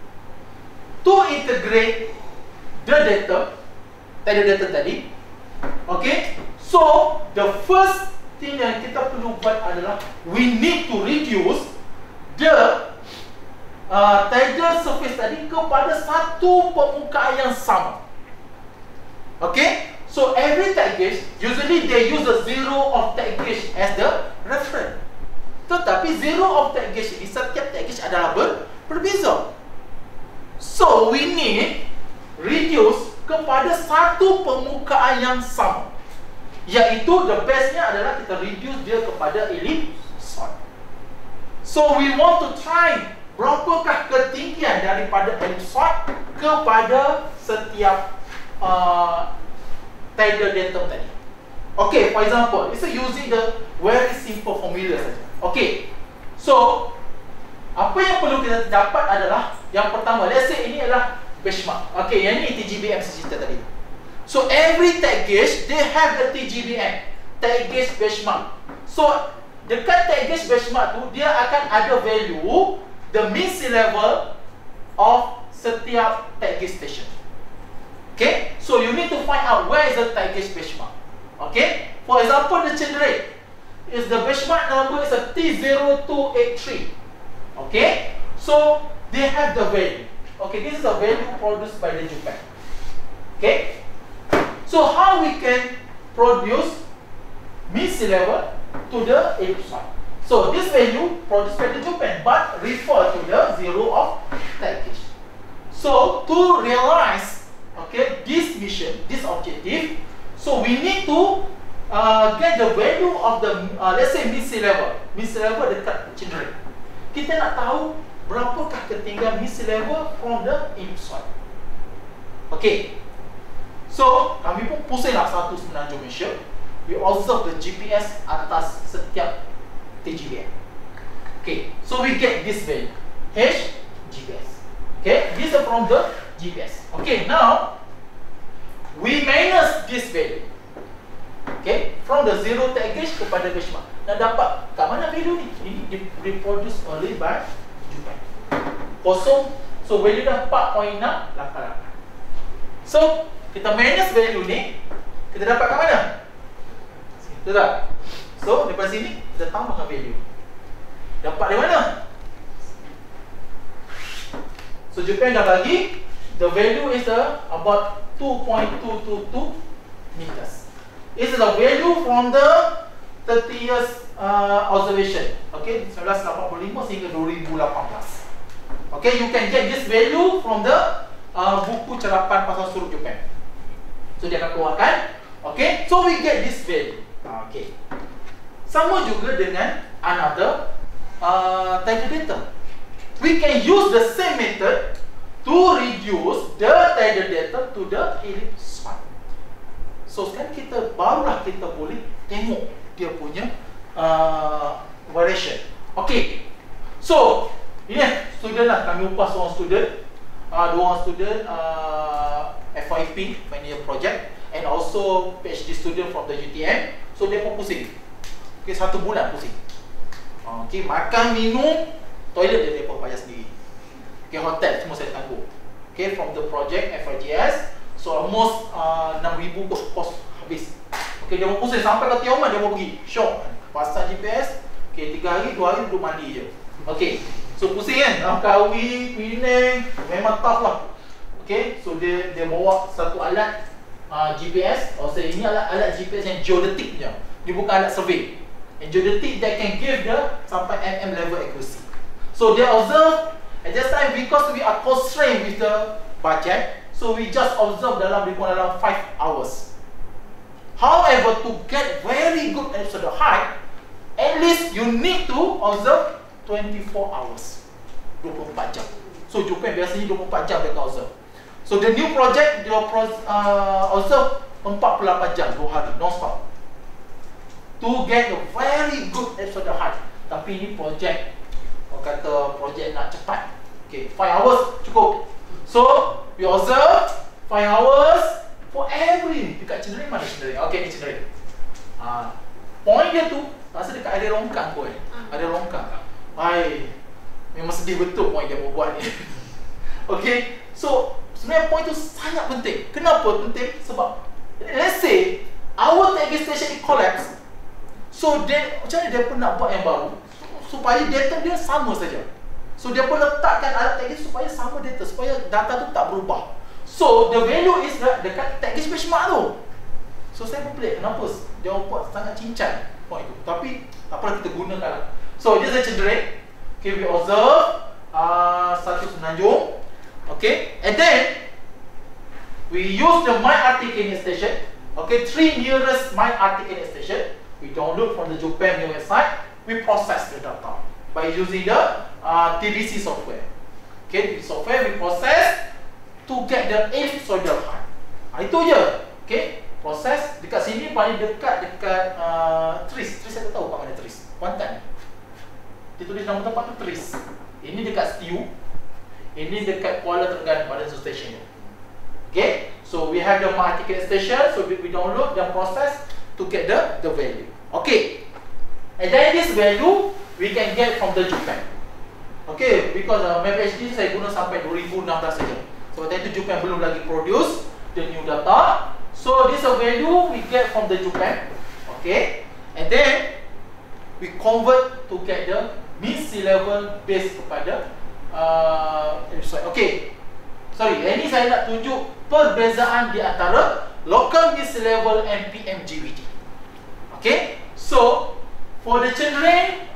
to integrate the data tadi, okay. So the first thing yang kita perlu buat adalah we need to reduce the tidal surface tadi kepada satu permukaan yang sama. Okay. So every tag gauge usually they use the zero of tag gauge as the reference. Tetapi zero of tag gauge ini setiap tag gauge adalah berbeza. So we need reduce kepada satu permukaan yang sama. Iaitu the bestnya adalah kita reduce dia kepada ellipsoid. So we want to try berapakah ketinggian daripada ellipsoid kepada setiap tidal datum tadi. Okay, for example, it's using the very simple formula saja. Okay, so apa yang perlu kita dapat adalah yang pertama, let's say ini adalah benchmark. Okay, yang ini TGBM cerita tadi. So every tag gauge they have the TGBM, tag gauge benchmark. So dekat tag gauge benchmark tu dia akan ada value the mean sea level of setiap tag gauge station. Okay, so you need to find out where is the tag gauge benchmark. Okay, for example, the Chenderai is the benchmark number is a T0283. Okay, so they have the value. Okay, this is a value produced by the Japan. Okay, so how we can produce mean sea level to the ellipsoid? So this value produced by the Japan, but refer to the zero of tag gauge. So to realize, okay, this mission, this objective, so we need to get the value of the let's say mean sea level dekat Chenderai. Kita nak tahu berapakah ketinggian mean sea level from the ellipsoid. Okay, so kami pun pusinglah satu semenanjung Malaysia. We observe the GPS atas setiap TGBM. Okay, so we get this value H GPS. Okay, this is from the GPS. Okay, now we minus this value. Okay, from the zero tag gauge kepada benchmark. Nak dapat kat mana value ni? Ini reproduced only by Japan. Kosong. So value dah 4.688. So kita minus value ni, kita dapat kat mana? Betul tak? So daripada sini kita tambahkan value. Dapat dari mana? So Japan dah bagi the value is about 2.222 meters. This is the value from the 30 years observation. Okay, 1985 sehingga 2018. Okay, you can get this value from the buku cerapan pasal surut Japan. So dia akan keluarkan. Okay, so we get this value. Okay, sama juga dengan another tidal datum. We can use the same method to reduce the tidal datum to the ellipsoid. So sekarang barulah kita boleh tengok dia punya variation. Okay, so ini student lah, kami upah seorang student, dua orang student FYP final year project, and also PhD student from the UTM. So dia pun pusing. Okay, 1 bulan pusing. Okay, makan, minum, toilet dia mereka bayar sendiri. Okay, hotel semua saya tanggung. Okay, from the project FIGS, so almost 6,000 kos habis. Okay, dia mau pusing sampai ke Tioman dia mau pergi. Syok. Pasang GPS. Okay, 3 hari, 2 hari duduk mandi je. Okay, so pusing kan? Langkawi, Penang, memang tough lah. Okay, so dia bawa satu alat GPS. Ini alat GPS yang geodetic punya. Dia bukan alat survey. And geodetic that can give the sampai mm level accuracy. So they observe at that time because we are constrained with the budget. So we just observe dalam 5 hours. However, to get very good absolute height, at least you need to observe 24 hours. 24 jam. So Japan biasanya 24 jam mereka observe. So the new project dia observe 48 jam 2 hari non-stop. To get a very good absolute height. Tapi ini project, orang kata project nak cepat. Okay, 5 hours cukup. So we observe 5 hours for every. Dekat Cendering mana Cendering? Okay, ni Cendering. Point dia tu rasa dekat area longkang pun. Ada longkang. Hai, memang sedih betul point dia buat ni. Okay, so sebenarnya point tu sangat penting. Kenapa penting? Sebab let's say our tagging station collapse. So macam mana dia pun nak buat yang baru supaya data dia sama saja. So dia pun letakkan alat tagging supaya sama data, supaya data tu tak berubah. So the value is dekat tagging benchmark tu. So saya pun pelik kenapa dia buat sangat cincang point tu. Tapi tak apalah, kita gunakan lah. So dia saya Cendering. Okay, we observe satu Semenanjung. Okay, and then we use the MyRTKNet station. Okay, 3 nearest MyRTKNet station. We download from the Japan website. We process the data by using the TDC software. Okay, the software we process to get the ellipsoidal height. Itu je. Okay, proses dekat sini paling dekat Tris. Tris saya tak tahu kat mana Tris. Kuantan. Dia tulis nama tempat tu Tris. Ini dekat Stiu. Ini dekat Kuala Terengganu pada station. Okay, so we have the MyRTKNet station. So we download dan process to get the value. Okay, and then this value we can get from the Japan. Okay, because MapHD saya guna sampai 2016 saja. Sebab itu Japan belum lagi produce the new data. So this value we get from the Japan. Okay, and then we convert to get the mean sea level based kepada okay, sorry, ini saya nak tunjuk perbezaan di antara local mean sea level and PMGVD. Okay, so for the Cendering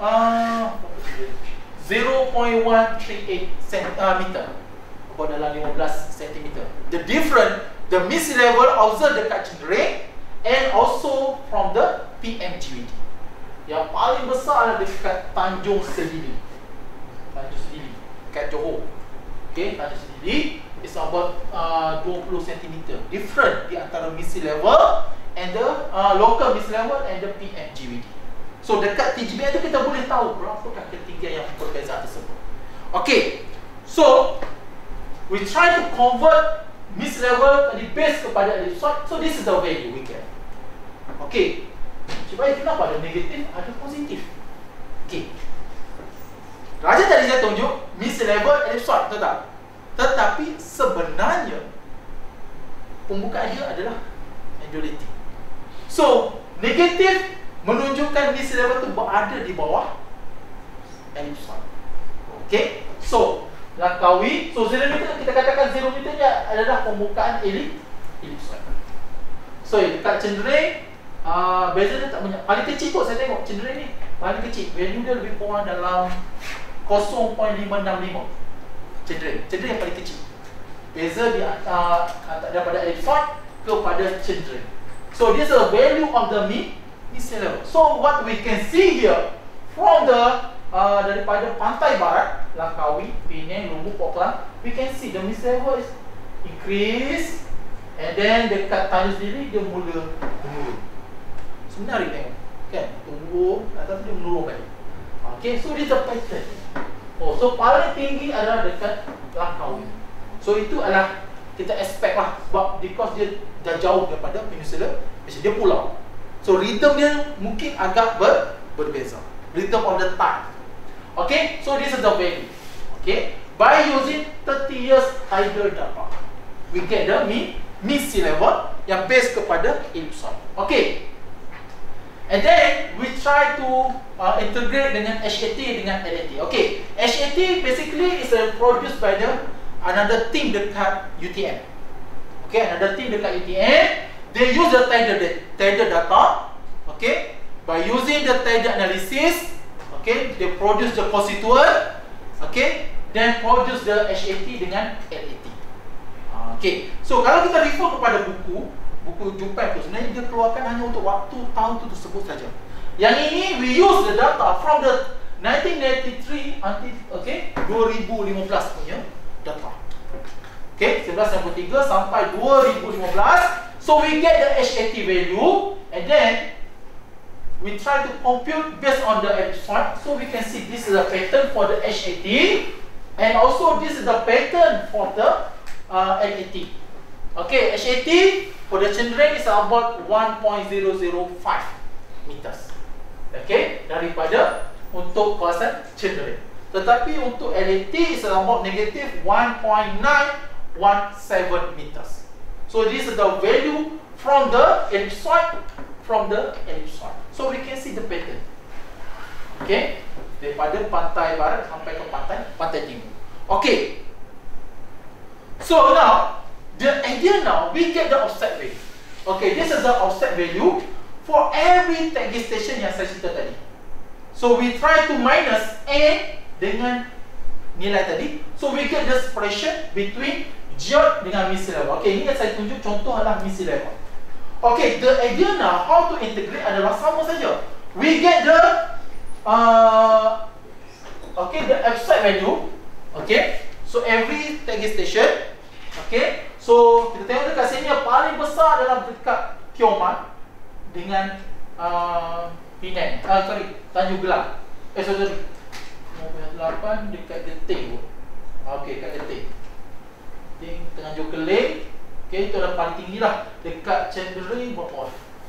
0.138 meter, about dalam 15 cm. The different, the mean sea level observed dekat Cendering and also from the PMGVD. Yang paling besar adalah dekat Tanjung Sedili. Tanjung Sedili, dekat Johor. Okay, Tanjung Sedili is about 20 cm different di antara mean sea level and the local mean sea level and the PMGVD. So dekat TGBI tu kita boleh tahu berapakah ketinggian yang perbezaan tersebut. Okay, so we try to convert mean sea level di base kepada ellipsoid. So this is the value we get. Okay, supaya kenapa ada negatif, ada positif. Okay, Raja tadi saya tunjuk mean sea level ellipsoid, betul tak? Tetapi sebenarnya pembukaan dia adalah angulating. So negatif menunjukkan mean sea level tu berada di bawah ellipsoid. Okay, so Langkawi, so 0 meter, kita katakan 0 meter ni adalah pembukaan ellipsoid. So dekat Cendering beza dia tak banyak. Paling kecil kot saya tengok Cendering ni paling kecil, value dia lebih kurang dalam 0.565. Cendering yang paling kecil. Beza di daripada ellipsoid kepada Cendering. So this is the value of the mean sea level. So what we can see here from the daripada pantai barat, Langkawi, Penang, Lombok, Auckland, we can see the mean sea level is increase, and then dekat Tanjung Sendiri dia mula menurun. Sebenarnya tengok kan, turun atas dia menurun balik. Okay, so this is the pattern. Oh, so paling tinggi adalah dekat Langkawi. So itu adalah kita expect lah, sebab because dia dah jauh daripada peninsula, dia pulau. So rhythm dia mungkin agak berbeza. Rhythm of the time. Okay, so this is the value. Okay, by using 30 years tidal data, we get the mean sea level yang base kepada ellipsoid. Okay, and then we try to integrate dengan HAT dengan LAT. Okay, HAT basically is produced by another team dekat UTM. Okay, another team dekat UTM. They use the tidal data. Okay, by using the tidal analysis, okay, they produce the constituent. Okay, then produce the HAT dengan LAT. Okay, so kalau kita refer kepada buku Jupan tu, sebenarnya dia keluarkan hanya untuk waktu tahun tu tersebut saja. Yang ini we use the data from the 1993 until 2015 punya data. Okay, 1993 sampai 2015. So we get the HAT value and then we try to compute based on the ellipsoid. So we can see this is the pattern for the HAT and also this is the pattern for the LAT. Okay, HAT for the cenderung is about 1.005 meters. Okay, daripada untuk kawasan cenderung. Tetapi untuk LAT is about negative 1.917 meters. So this is the value from the ellipsoid, So we can see the pattern. Okay, daripada pantai barat sampai ke pantai timur. Okay. So now the idea now we get the offset value. Okay, this is the offset value for every tagging station yang saya cerita tadi. So we try to minus A dengan nilai tadi. So we get the separation between geode dengan mean sea level. Okay, ini yang saya tunjuk contoh adalah mean sea level. Okay, the idea now how to integrate adalah sama saja. We get the the offset value. Okay, so every tagging station. Okay, so kita tengok dekat sini yang paling besar adalah dekat Tioman dengan Penang. Tanjung Gelang. Sorry. 8 dekat Genting. Okay, dekat Genting. Tanjung Keling. Okay, itu adalah paling tinggi lah. Dekat cenderung berapa?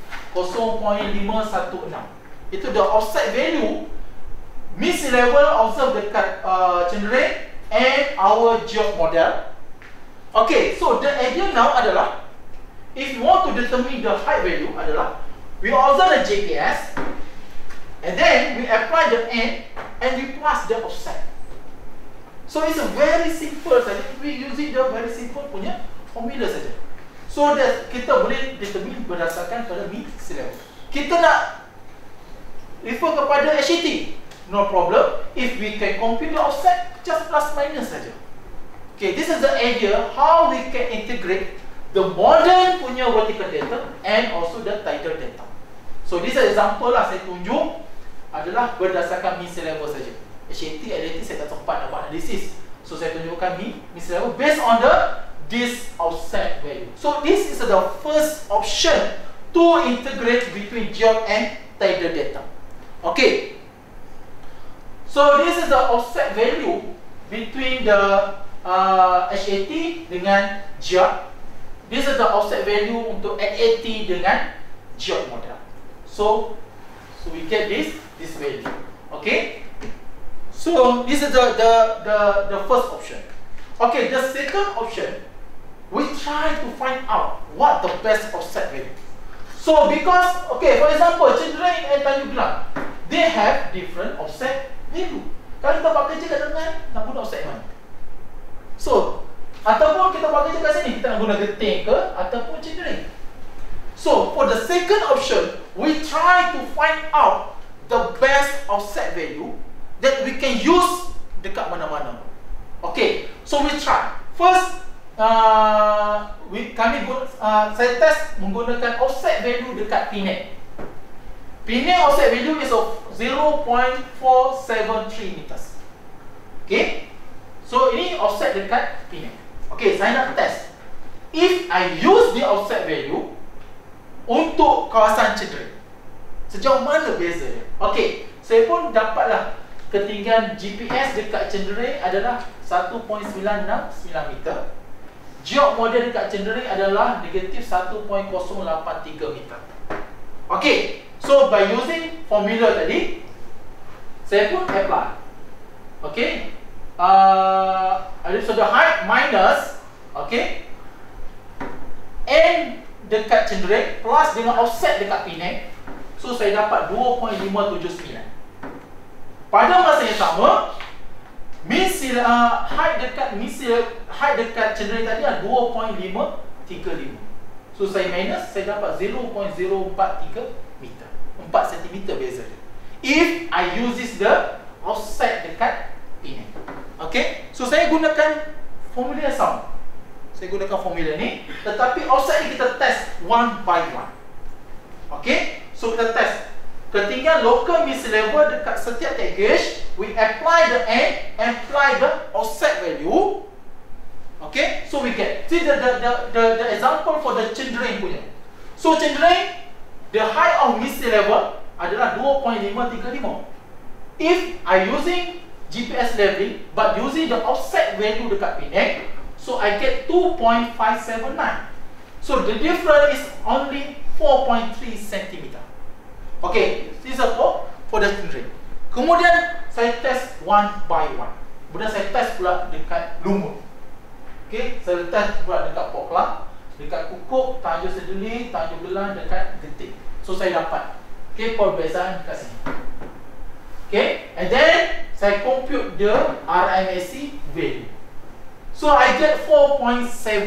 0.516. Itu the offset value mean sea level observed dekat cenderung and our geode model. Okay, so the idea now adalah if you want to determine the height value adalah we observe the GPS and then we apply the N and we plus the offset. So it's a very simple saja. We using the very simple punya formula saja. So that kita boleh determine berdasarkan pada mean sea level. Kita nak refer kepada HAT, no problem. If we can compute the offset, just plus minus saja. Okay, this is the idea how we can integrate the modern punya vertical data and also the tidal data. So this is example lah saya tunjuk adalah berdasarkan mean sea level saja. HAT, LAT saya tak sempat nak buat analisis. So saya tunjukkan mean sea level based on this offset value. So this is the first option to integrate between geode and tidal data. Okay. So this is the offset value between the HAT dengan geode. This is the offset value untuk LAT dengan geode model. So we get this value. Okay. So this is the first option. Okay, the second option, we try to find out what the best offset value. So because okay, for example, cenderung and Tanjung Gelang, they have different offset value. Kalau kita buat kerja kat tengah, nak guna offset mana? So ataupun kita buat kerja kat sini, kita nak guna Genting ke ataupun cenderung. So for the second option, we try to find out the best offset value that we can use dekat mana-mana. Okay, so we try. First, saya test menggunakan offset value dekat Penang. Penang offset value is of 0.473 meters. Okay, so ini offset dekat Penang. Okay, saya nak test. If I use the offset value untuk kawasan cenderung, sejauh mana beza dia? Okay, saya pun dapatlah ketinggian GPS dekat cenderung adalah 1.969 meter. Geode model dekat cenderung adalah negatif 1.083 meter. Okay, so by using formula tadi, saya pun apply. Okay, so the height minus, okay, N dekat cendering plus dengan offset dekat Penang, so saya dapat 2.579. Pada masa yang sama, height dekat cendering tadi adalah 2.535. So saya minus, saya dapat 0.043 meter, 4 cm beza dia. If I uses the offset dekat Penang. Okay, so saya gunakan formula yang sama. Saya gunakan formula ni, tetapi offset ni kita test one by one. Okay, so kita test ketinggian local missile level dekat setiap tag gauge. We apply the N, apply the offset value. Okay, so we get, see the example for the cendering punya. So cendering, the height of missile level adalah 2.535. If I using GPS leveling but using the offset value dekat Penang, so I get 2.579. So the difference is only 4.3 cm. Okay, this is for the cendering. Kemudian saya test one by one. Kemudian saya test pula dekat lumut. Okay, saya test pula dekat pokla, dekat kukuk, Tanjung Sedeli, Tanjung Gelang, dekat Genting. So saya dapat, okay, perbezaan dekat sini. Okay, and then saya compute the RMSE value. So I get 4.7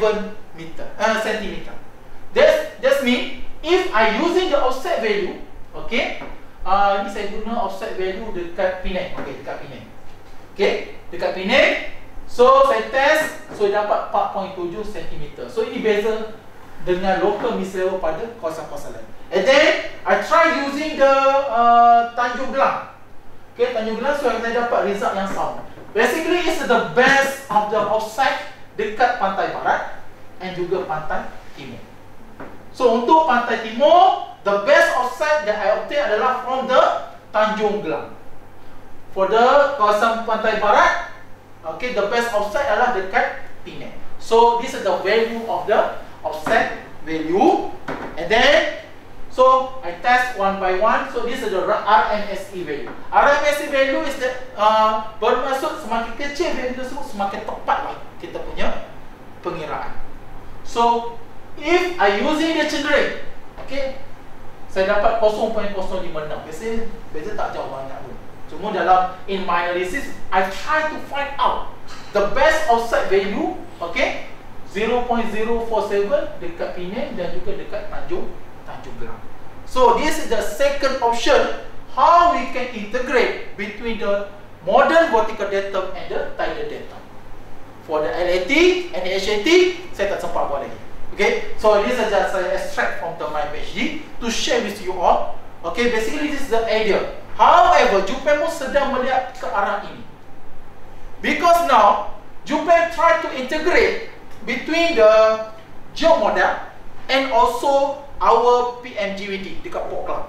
centimeter. That's mean if I using the offset value, okay, ini saya guna offset value dekat Penang. Okay, dekat Penang. Okay, dekat Penang. So saya test, so dapat 4.7 cm. So ini beza dengan local missile level pada kawasan-kawasan lain. And then I try using the Tanjung Gelang. Okay, Tanjung Gelang, so saya dapat result yang sama. Basically, it's the best of the offset dekat pantai barat and juga pantai timur. So untuk pantai timur, the best offset that I obtain adalah from the Tanjung Gelang. For the kawasan pantai barat, okay, the best offset adalah dekat Penang. So this is the value of the offset value, and then so I test one by one. So this is the RMSE value. RMSE value is the bermaksud semakin kecil value tersebut semakin tepatlah kita punya pengiraan. So if I using the cendering, okay, saya dapat 0.056. Biasanya beza tak jauh banyak pun. Cuma dalam in my analysis, I try to find out the best offset value, okay, 0.047 dekat Penang dan juga dekat Tanjung Gelang. So this is the second option, how we can integrate between the modern vertical datum and the tidal datum. For the LAT and the HAT, saya tak sempat buat lagi. Okay, so this is just an extract from my PhD to share with you all. Okay, basically this is the idea. However, JUPEM sedang melihat ke arah ini. Because now, JUPEM try to integrate between the geomodel and also our PMGVT dekat Pokla.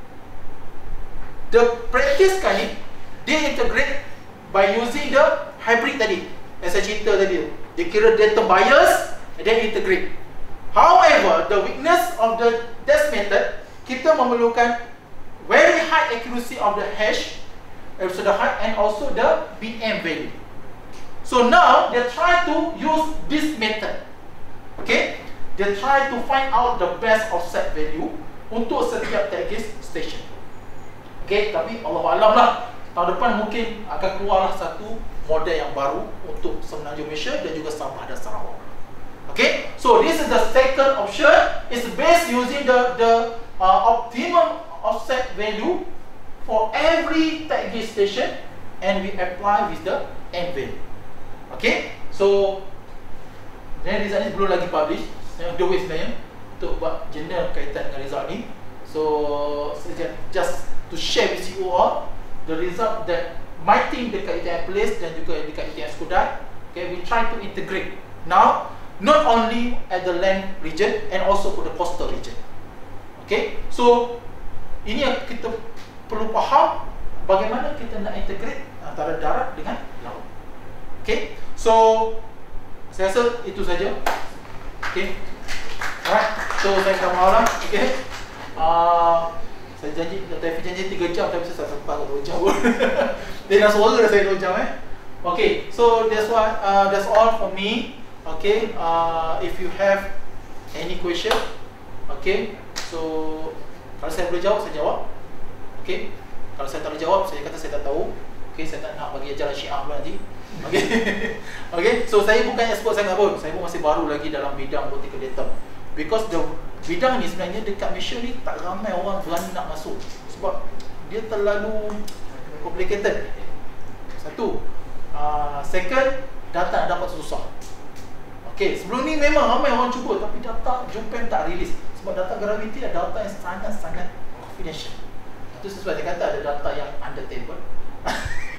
The practice kali, they integrate by using the hybrid tadi, yang saya cerita tadi. Dia kira datum bias and then integrate. However, the weakness of this method, kita memerlukan very high accuracy of the hash, so the height and also the BM value. So now they try to use this method. Okay, they try to find out the best offset value untuk setiap tag gauge station. Okay, tapi Allah alam lah, tahun depan mungkin akan keluarlah satu model yang baru untuk Semenanjung Malaysia dan juga Sabah dan Sarawak. Okay, so this is the second option. It's based using the optimum offset value for every tag gauge station, and we apply with the N value. Okay, so dan result ni belum lagi publish. Saya on the way sebenarnya untuk buat jurnal kaitan dengan result ni. So just to share with you all the result that my team dekat UTM Perlis dan juga dekat UTM Skudai, okay, we try to integrate now not only at the land region and also for the coastal region. Okay, so ini yang kita perlu faham, bagaimana kita nak integrate antara darat dengan laut. Okay, so saya rasa itu saja. Okay, alright, so saya minta maaf lah. Okay, Saya janji, Dr. Effie janji 3 jam, tapi saya tak sempat 2 jam pun. Dia dah suara dah saya 2 jam Okay, so that's all for me. Okay, if you have any question, okay, so kalau saya boleh jawab, saya jawab. Okay, kalau saya tak boleh jawab, saya kata saya tak tahu. Okay, saya tak nak bagi ajaran Syiah pula nanti. Okay, okay, so saya bukan expert sangat pun. Saya pun masih baru lagi dalam bidang political data. Because the bidang ni sebenarnya dekat Malaysia ni tak ramai orang berani nak masuk. Sebab dia terlalu complicated. Satu. Second, data nak dapat susah. Okay, sebelum ni memang ramai orang cuba, tapi data Jumpem tak release. Sebab data gravity adalah data yang sangat-sangat confidential. Itu sebab dia kata ada data yang under table.